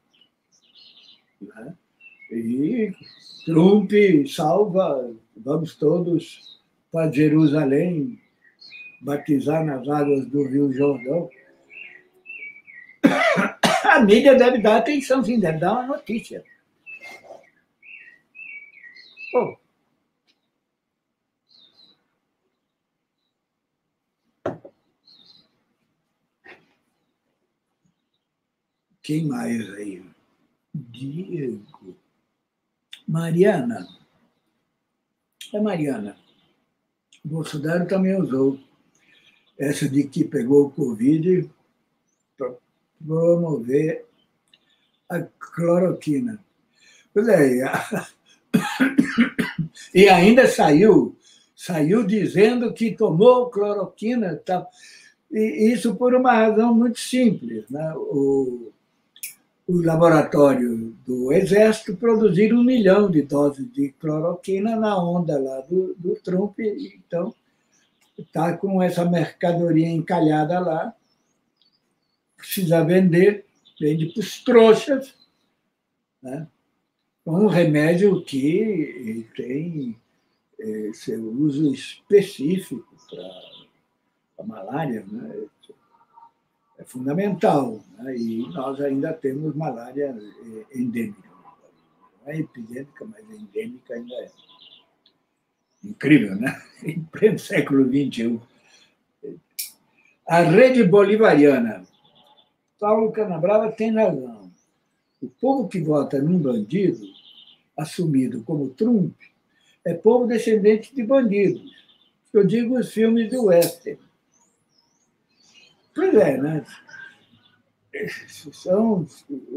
né? E Trump salva, vamos todos para Jerusalém, batizar nas águas do Rio Jordão. A mídia deve dar atenção, sim, deve dar uma notícia. Pô. Quem mais aí? Diego. Mariana. É Mariana. Bolsonaro também usou essa de que pegou o Covid para promover a cloroquina. Pois é, e ainda saiu dizendo que tomou cloroquina. Tá? E isso por uma razão muito simples. Né? O laboratório do Exército produziram 1 milhão de doses de cloroquina na onda lá do Trump, então está com essa mercadoria encalhada lá, precisa vender, vende para os trouxas, né? Um remédio que tem seu uso específico para a malária, né? É fundamental. Né? E nós ainda temos malária endêmica. Não é epidêmica, mas endêmica ainda é. Incrível, né? Em pleno século XXI. A rede bolivariana. Paulo Canabrava tem razão. O povo que vota num bandido, assumido como Trump, é povo descendente de bandidos. Eu digo os filmes do Western. Pois é, né? São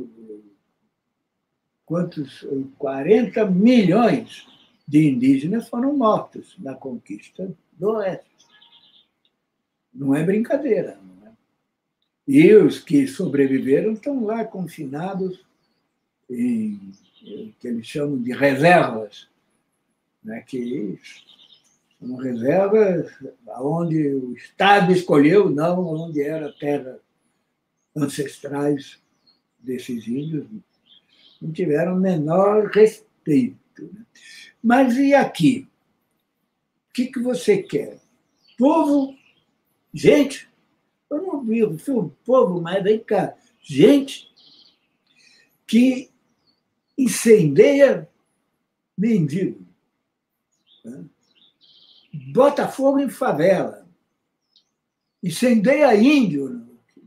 quantos? 40 milhões de indígenas foram mortos na conquista do Oeste. Não é brincadeira. Não é? E os que sobreviveram estão lá confinados em que eles chamam de reservas, né, que são reservas onde o Estado escolheu, não onde era terra ancestrais desses índios, não tiveram o menor respeito. Né? Mas e aqui? O que você quer? Povo, gente, eu não vi o povo, mas vem cá, gente que incendeia mendigo, né? Bota fogo em favela, incendeia índio,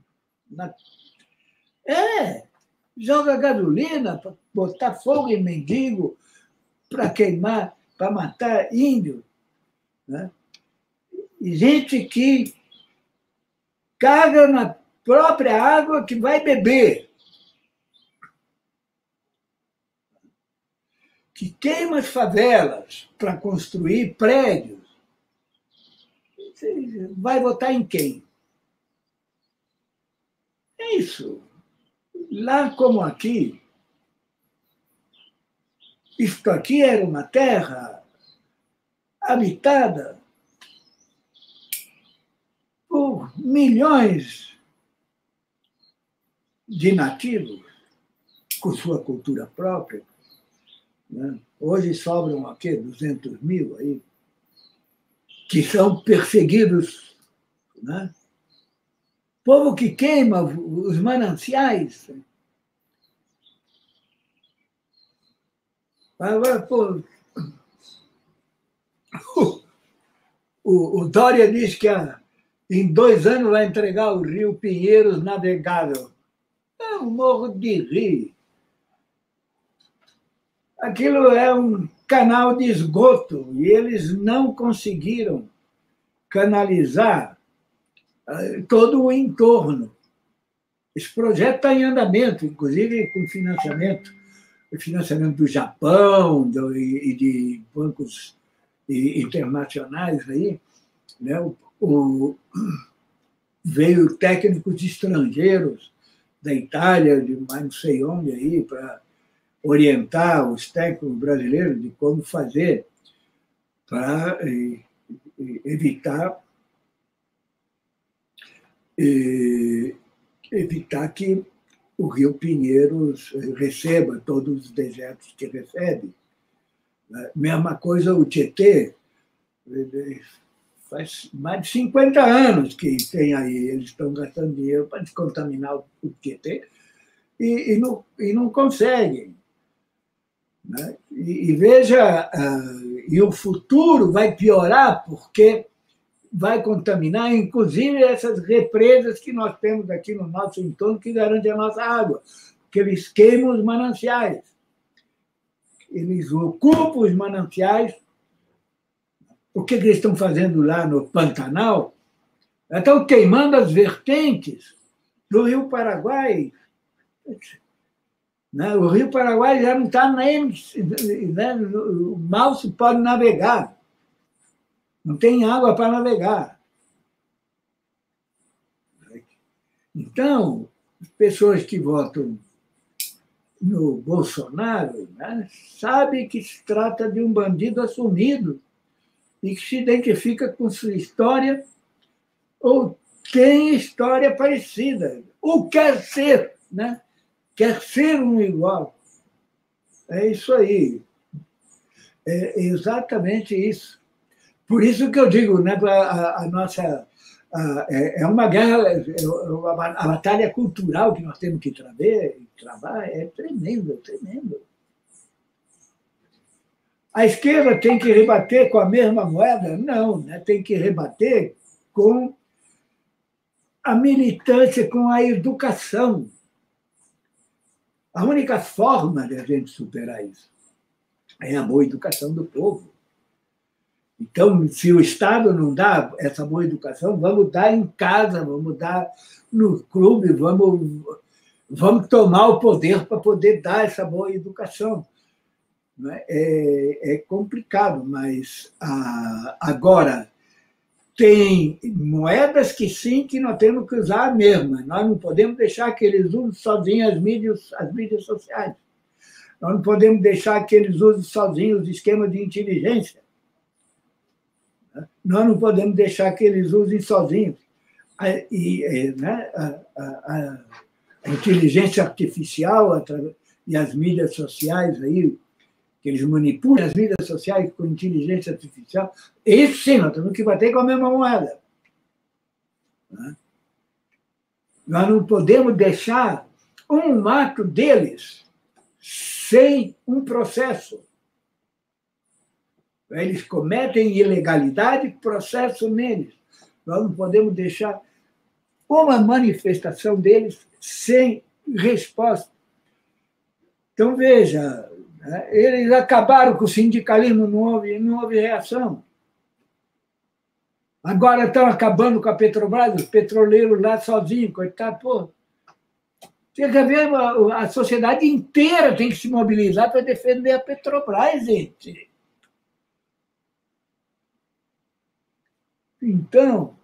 joga gasolina para botar fogo em mendigo, para queimar, para matar índio, né? E gente que caga na própria água que vai beber, que queima as favelas para construir prédios. Você vai votar em quem? É isso. Lá como aqui, isto aqui era uma terra habitada por milhões de nativos com sua cultura própria, né? Hoje sobram aqui 200 mil aí, que são perseguidos, né? Povo que queima os mananciais. Agora, pô, o Dória diz que em 2 anos vai entregar o Rio Pinheiros navegável. Eu morro de rir. Aquilo é um canal de esgoto e eles não conseguiram canalizar todo o entorno. Esse projeto está em andamento, inclusive com financiamento do Japão e de bancos internacionais aí, né? Veio técnicos estrangeiros da Itália, de mais não sei onde aí, para orientar os técnicos brasileiros de como fazer para evitar que o Rio Pinheiros receba todos os dejetos que recebe. Mesma coisa o Tietê, faz mais de 50 anos que tem aí, eles estão gastando dinheiro para descontaminar o Tietê e não conseguem. Né? E veja, e o futuro vai piorar porque vai contaminar, inclusive, essas represas que nós temos aqui no nosso entorno que garantem a nossa água, porque eles queimam os mananciais, eles ocupam os mananciais. O que eles estão fazendo lá no Pantanal? Estão queimando as vertentes do Rio Paraguai. O Rio Paraguai já não está nem... Né, mal se pode navegar. Não tem água para navegar. Então, as pessoas que votam no Bolsonaro, né, sabem que se trata de um bandido assumido e que se identifica com sua história ou tem história parecida, ou quer ser, né? Quer ser um igual. É isso aí. É exatamente isso. Por isso que eu digo, né, a nossa... é uma guerra, a batalha cultural que nós temos que travar é tremenda, tremenda. A esquerda tem que rebater com a mesma moeda? Não, né? Tem que rebater com a militância, com a educação. A única forma de a gente superar isso é a boa educação do povo. Então, se o Estado não dá essa boa educação, vamos dar em casa, vamos dar no clube, vamos tomar o poder para poder dar essa boa educação. É complicado, mas agora tem moedas que sim, que nós temos que usar a mesma. Nós não podemos deixar que eles usem sozinhos as mídias sociais. Nós não podemos deixar que eles usem sozinhos o esquema de inteligência. Nós não podemos deixar que eles usem sozinhos a inteligência artificial e as mídias sociais aí, que eles manipulam as mídias sociais com inteligência artificial. Isso sim, nós temos que bater com a mesma moeda. Nós não podemos deixar um ato deles sem um processo. Eles cometem ilegalidade, processo neles. Nós não podemos deixar uma manifestação deles sem resposta. Então, veja, eles acabaram com o sindicalismo, não houve reação. Agora estão acabando com a Petrobras, os petroleiros lá sozinhos, coitado, pô. Tem que ver, a sociedade inteira tem que se mobilizar para defender a Petrobras, gente. Então,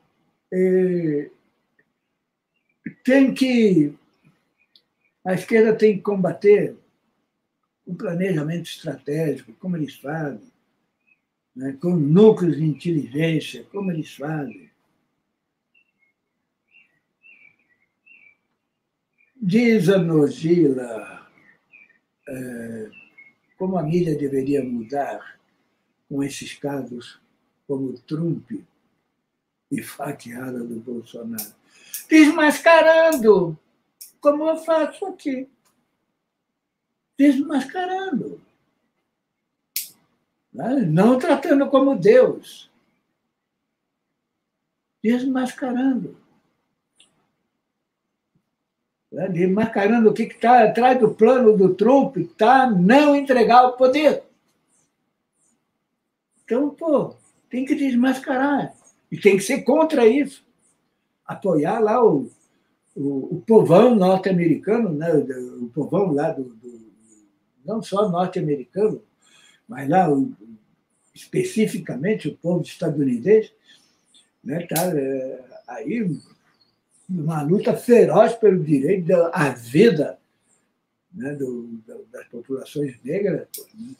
a esquerda tem que combater o planejamento estratégico, como eles fazem, né, com núcleos de inteligência, como eles fazem. Diz a Nozila como a mídia deveria mudar com esses casos como Trump e fatiada do Bolsonaro. Desmascarando, como eu faço aqui. Desmascarando. Não tratando como Deus. Desmascarando. Desmascarando o que está atrás do plano do Trump, está não entregar o poder. Então, pô, tem que desmascarar. E tem que ser contra isso. Apoiar lá o povão norte-americano, né? O povão lá não só norte-americano, mas lá especificamente o povo estadunidense, né? Tá aí uma luta feroz pelo direito à vida, né? Das populações negras. Né?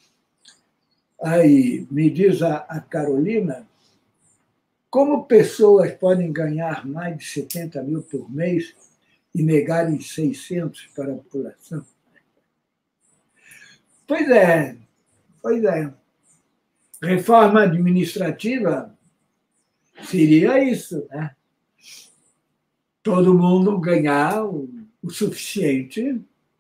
Aí me diz a Carolina, como pessoas podem ganhar mais de 70 mil por mês e negarem 600 para a população? Pois é. Reforma administrativa seria isso, né? Todo mundo ganhar o suficiente.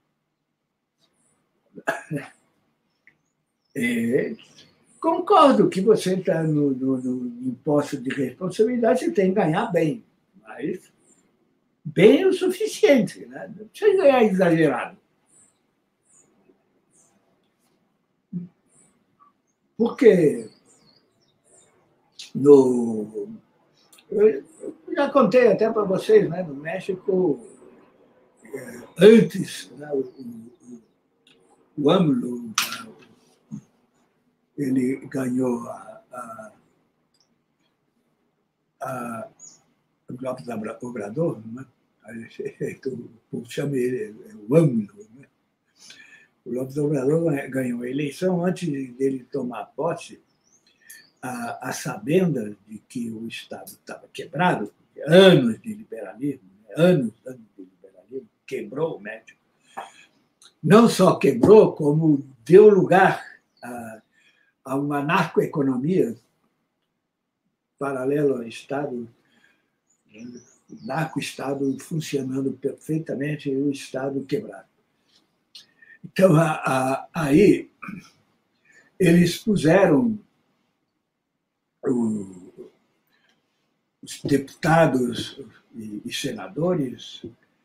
Concordo que você está no imposto de responsabilidade, você tem que ganhar bem, mas bem o suficiente, né? Não precisa ganhar exagerado. Porque eu já contei até para vocês, né? No México, antes, né, o AMLO, ele ganhou o López Obrador, né? O povo chama ele o AMLO. Né? O López Obrador ganhou a eleição antes dele tomar posse, a sabenda de que o Estado estava quebrado, anos de liberalismo, anos de liberalismo, quebrou o México. Não só quebrou, como deu lugar a uma narcoeconomia paralela ao Estado, o narco-Estado funcionando perfeitamente e o Estado quebrado. Então, aí, eles puseram os deputados e senadores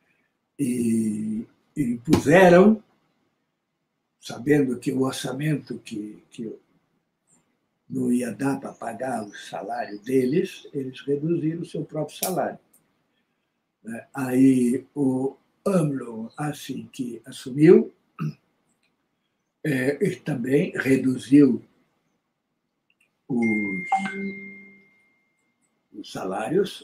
e puseram, sabendo que o orçamento que não ia dar para pagar o salário deles, eles reduziram o seu próprio salário. Aí o AMLO, assim que assumiu, ele também reduziu os salários.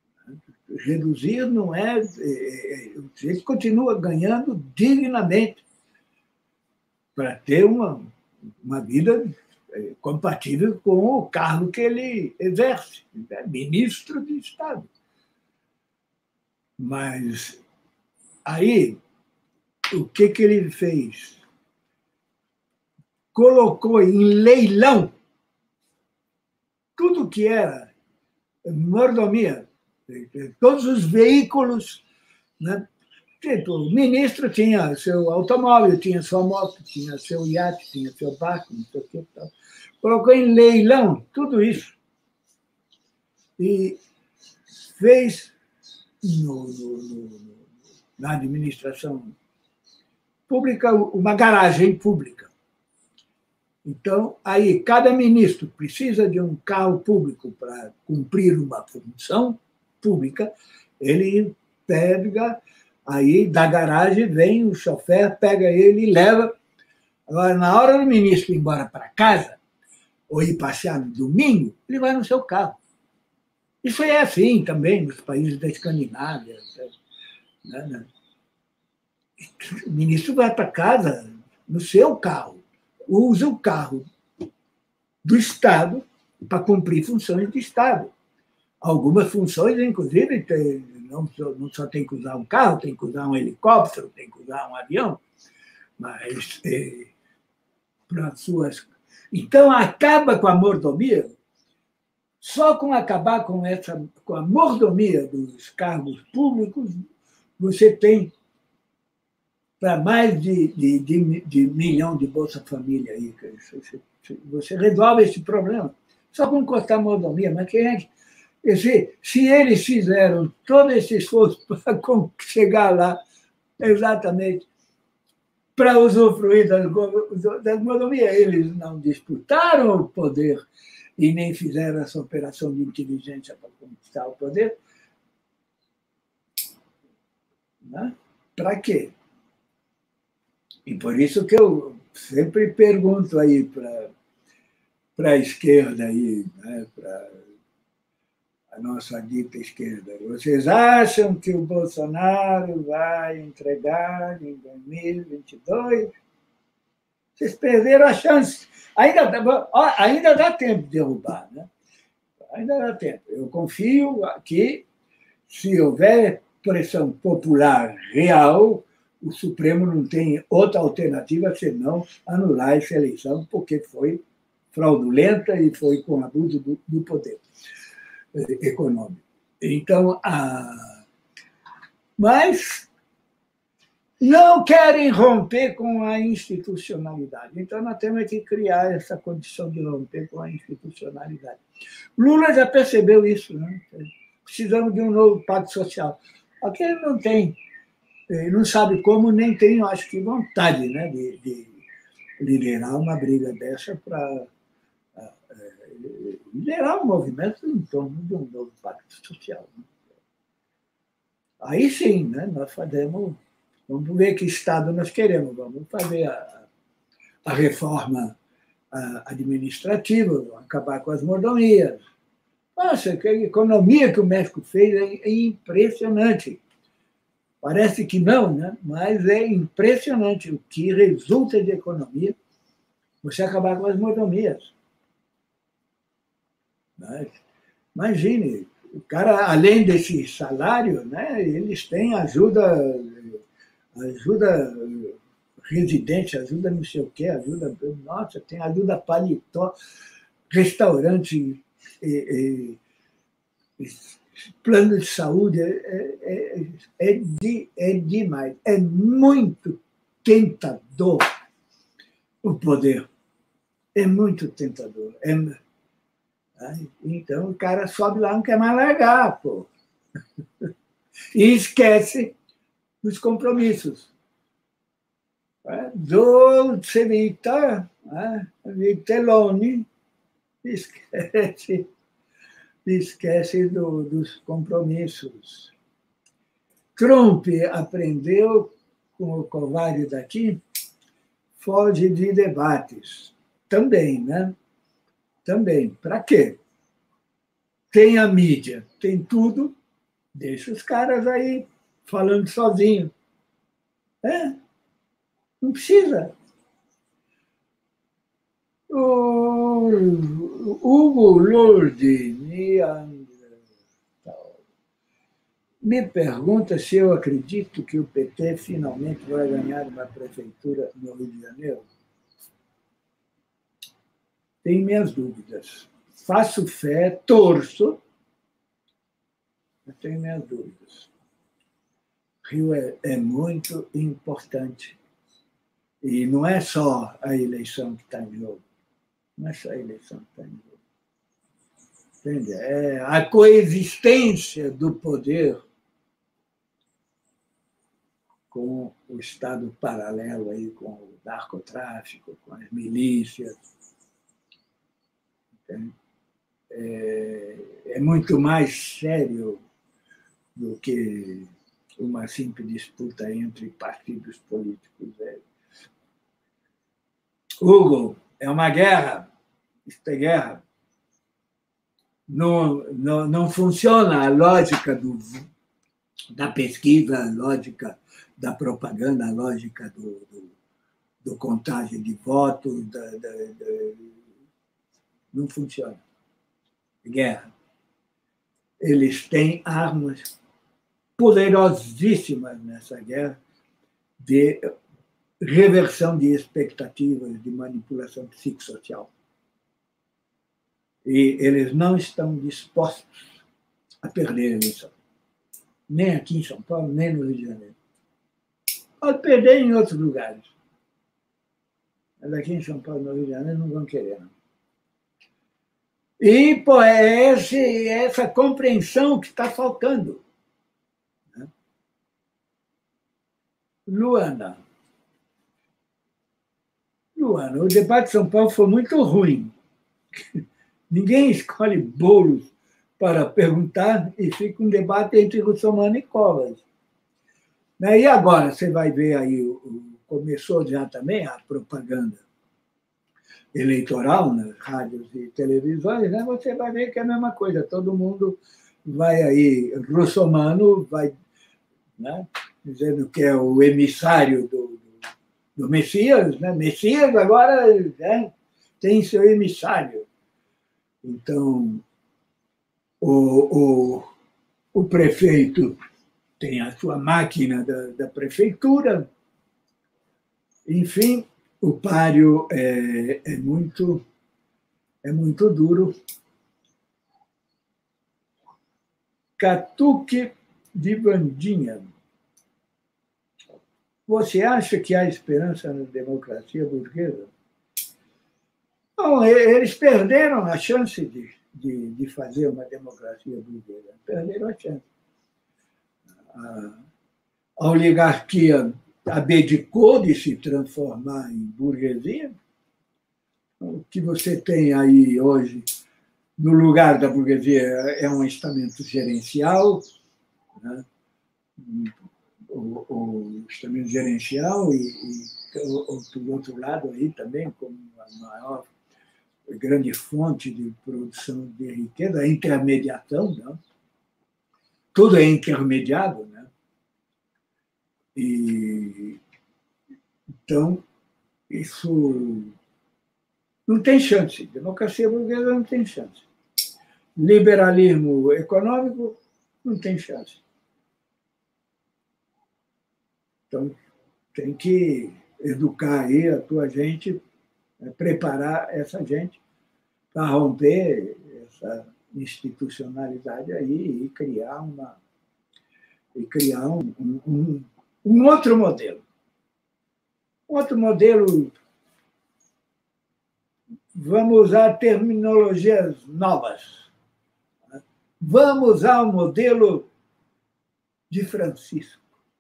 Reduzir não é... Ele continua ganhando dignamente. para ter uma vida compatível com o cargo que ele exerce, né? Ministro de Estado. Mas aí, o que ele fez? Colocou em leilão tudo que era mordomia, todos os veículos, né? O ministro tinha seu automóvel, tinha sua moto, tinha seu iate, tinha seu barco, não sei o que. Tal. Colocou em leilão tudo isso e fez na administração pública uma garagem pública. Então, aí, cada ministro precisa de um carro público para cumprir uma função pública, ele pega, aí da garagem vem o chofer, pega ele e leva. Agora, na hora do ministro ir embora para casa, ou ir passear no domingo, ele vai no seu carro. Isso é assim também nos países da Escandinávia. Né? O ministro vai para casa no seu carro, usa o carro do Estado para cumprir funções de Estado. Algumas funções, inclusive, não só tem que usar um carro, tem que usar um helicóptero, tem que usar um avião, mas para suas. Então, acaba com a mordomia. Só com acabar com a mordomia dos cargos públicos, você tem para mais de milhão de Bolsa Família aí. Você resolve esse problema. Só com cortar a mordomia. Mas quem é que. Quer dizer, se eles fizeram todo esse esforço para chegar lá, exatamente, para usufruir das mordomias, eles não disputaram o poder e nem fizeram essa operação de inteligência para conquistar o poder. Né? Para quê? E por isso que eu sempre pergunto aí para a esquerda, aí, né? Para a nossa dita esquerda. Vocês acham que o Bolsonaro vai entregar em 2022? Vocês perderam a chance. Ainda dá tempo de derrubar, né? Ainda dá tempo. Eu confio que, se houver pressão popular real, o Supremo não tem outra alternativa senão anular essa eleição, porque foi fraudulenta e foi com abuso do poder econômico. Então, mas não querem romper com a institucionalidade. Então, nós temos que criar essa condição de romper com a institucionalidade. Lula já percebeu isso, né? Precisamos de um novo pacto social. Aqui ele não tem, não sabe como, nem tem, acho que, vontade, né, de liderar uma briga dessa para liderar um movimento em torno de um novo pacto social. Né? Aí sim, né, nós vamos ver que Estado nós queremos, vamos fazer a reforma administrativa, vamos acabar com as mordomias. Nossa, que economia que o México fez é impressionante. Parece que não, né? Mas é impressionante o que resulta de economia você acabar com as mordomias. Mas, imagine, o cara, além desse salário, né, eles têm ajuda residente, ajuda não sei o quê, ajuda. Nossa, tem ajuda paletó, restaurante, plano de saúde, é demais. É muito tentador o poder. É muito tentador. Então o cara sobe lá, não quer mais largar, pô. E esquece dos compromissos. Dolce vita, vitelloni, esquece dos compromissos. Trump aprendeu com o covarde daqui, foge de debates. Também, né? Também. Para quê? Tem a mídia, tem tudo, deixa os caras aí falando sozinho. Não precisa. O Hugo Lourdes me pergunta se eu acredito que o PT finalmente vai ganhar uma prefeitura no Rio de Janeiro. Tenho minhas dúvidas. Faço fé, torço, mas tenho minhas dúvidas. Rio é muito importante. E não é só a eleição que está em jogo. Não é só a eleição que está em jogo. Entende? É a coexistência do poder com o Estado paralelo, aí, com o narcotráfico, com as milícias. Entende? É muito mais sério do que uma simples disputa entre partidos políticos. Hugo, é uma guerra. Isso é guerra. Não funciona a lógica da pesquisa, a lógica da propaganda, a lógica do contagem de votos. Não funciona. Guerra. Eles têm armas poderosíssimas nessa guerra de reversão de expectativas, de manipulação psicossocial. E eles não estão dispostos a perder a eleição. Nem aqui em São Paulo, nem no Rio de Janeiro. Pode perder em outros lugares. Mas aqui em São Paulo e no Rio de Janeiro não vão querer, não. E pô, é essa compreensão que está faltando. Luana, o debate de São Paulo foi muito ruim. Ninguém escolhe bolos para perguntar e fica um debate entre Russomano e Covas. E agora, você vai ver aí, começou já também a propaganda eleitoral nas rádios e televisões, né? Você vai ver que é a mesma coisa, todo mundo vai aí, Russomano vai, né, dizendo que é o emissário do Messias, né? Messias agora, né, tem seu emissário. Então, o prefeito tem a sua máquina da prefeitura, enfim, o páreo é muito duro. Catuque de Vandinha. Você acha que há esperança na democracia burguesa? Não, eles perderam a chance de fazer uma democracia burguesa. Perderam a chance. A oligarquia abdicou de se transformar em burguesia. O que você tem aí hoje, no lugar da burguesia, é um estamento gerencial, né? O estamento gerencial e, por outro lado, aí também, como a maior grande fonte de produção de riqueza, a intermediação, né? Tudo é intermediado, né? E, então, isso não tem chance. Democracia burguesa não tem chance. Liberalismo econômico não tem chance. Então, tem que educar aí a tua gente, preparar essa gente para romper essa institucionalidade aí e criar um outro modelo. Outro modelo, vamos usar terminologias novas. Vamos usar o modelo de Francisco.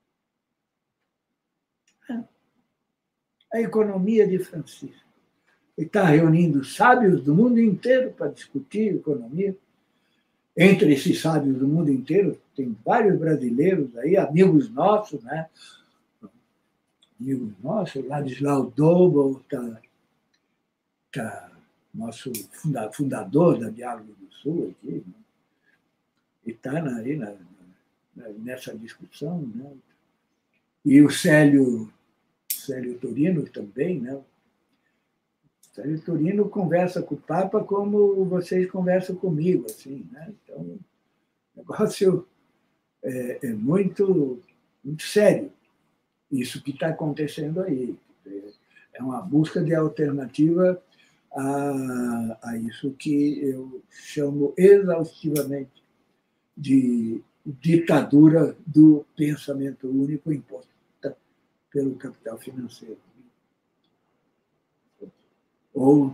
A economia de Francisco. Ele está reunindo sábios do mundo inteiro para discutir economia. Entre esses sábios do mundo inteiro, tem vários brasileiros aí, amigos nossos, né? Amigos nossos, Ladislau Dobel, nosso fundador da Diálogo do Sul aqui, né? E está aí nessa discussão, né? E o Célio Torino também, né? Sérgio Turino conversa com o Papa como vocês conversam comigo, assim, né? Então, o negócio é muito, muito sério, isso que está acontecendo aí. É uma busca de alternativa a isso que eu chamo exaustivamente de ditadura do pensamento único imposta pelo capital financeiro. Ou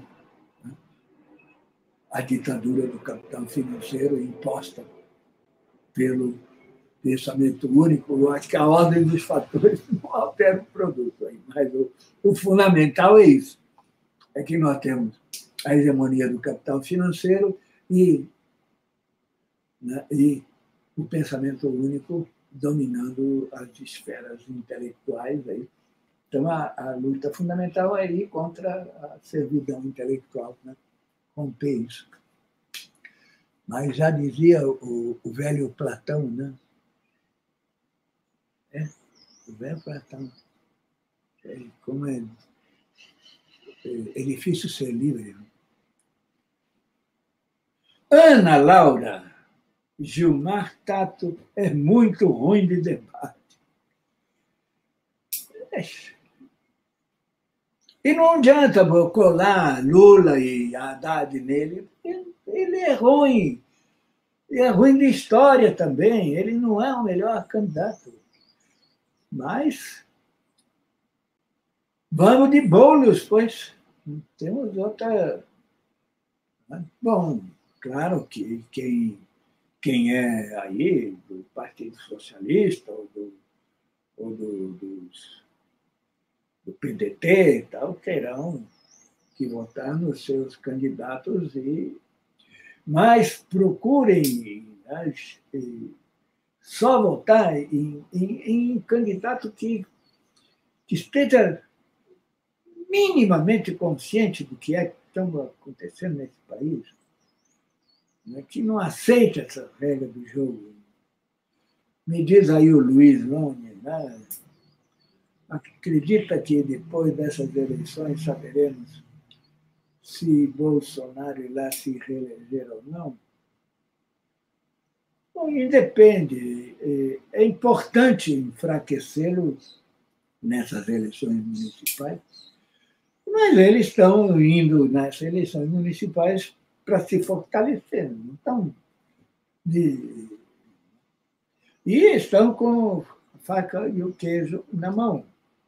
a ditadura do capital financeiro imposta pelo pensamento único. Eu acho que a ordem dos fatores não altera o produto, mas o fundamental é isso, é que nós temos a hegemonia do capital financeiro e o pensamento único dominando as esferas intelectuais. Aí. Então, a luta fundamental é ir contra a servidão intelectual, né? Romper isso. Mas já dizia o velho Platão, né? O velho Platão. Como é difícil ser livre. Ana Laura, Gilmar Tato é muito ruim de debate. E não adianta colar Lula e Haddad nele, ele é ruim. E é ruim de história também, ele não é o melhor candidato. Mas vamos de Boulos, pois. Temos outra. Bom, claro que quem é aí do Partido Socialista ou do PDT e tal, terão que votar nos seus candidatos, mas procurem, né, só votar em candidato que esteja minimamente consciente do que é que está acontecendo nesse país, né, que não aceita essa regra do jogo. Me diz aí o Luiz Lone, né? Acredita que depois dessas eleições saberemos se Bolsonaro irá se reeleger ou não? Bom, independe. É importante enfraquecê-lo nessas eleições municipais, mas eles estão indo nessas eleições municipais para se fortalecer. Então, e estão com a faca e o queijo na mão.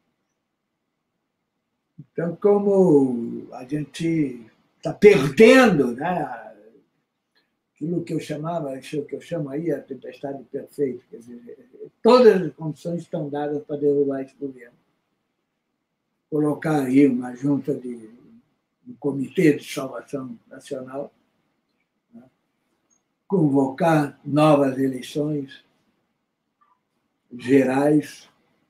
Então, como a gente está perdendo, né, aquilo que eu chamo aí a tempestade perfeita, quer dizer, todas as condições estão dadas para derrubar esse governo. Colocar aí uma junta um comitê de salvação nacional, né, convocar novas eleições gerais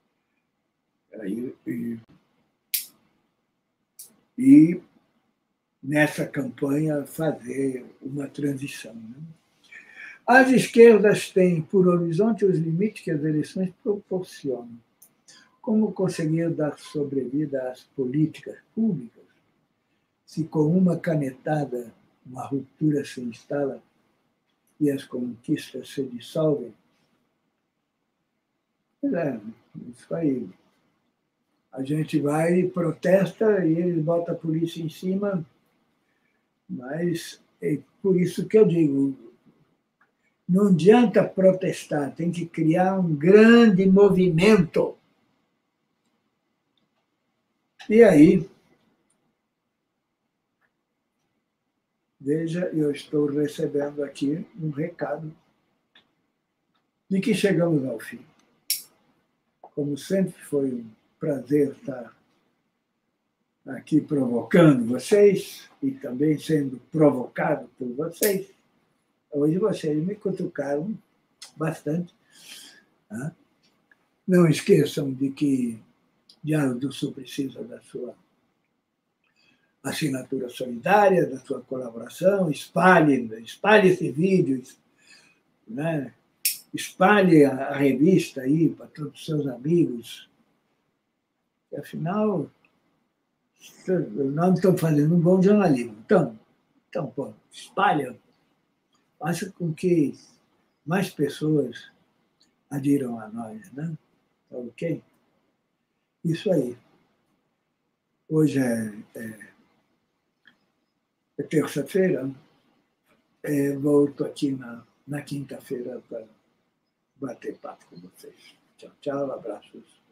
e nessa campanha fazer uma transição. Né? As esquerdas têm por horizonte os limites que as eleições proporcionam. Como conseguir dar sobrevida às políticas públicas se com uma canetada uma ruptura se instala e as conquistas se dissolvem? Isso aí. A gente vai e protesta e eles botam a polícia em cima, mas é por isso que eu digo, não adianta protestar, tem que criar um grande movimento. E aí, veja, eu estou recebendo aqui um recado de que chegamos ao fim. Como sempre, foi um prazer estar aqui provocando vocês e também sendo provocado por vocês. Hoje vocês me cutucaram bastante. Tá? Não esqueçam de que Diário do Sul precisa da sua assinatura solidária, da sua colaboração, espalhe esse vídeo, né? Espalhe a revista aí para todos os seus amigos. E, afinal, Nós não estamos fazendo um bom jornalismo. Então pô, espalha, faça com que mais pessoas adiram a nós, né? Tá ok? Isso aí. Hoje é terça-feira, volto aqui na quinta-feira para bater papo com vocês. Tchau, tchau, abraços.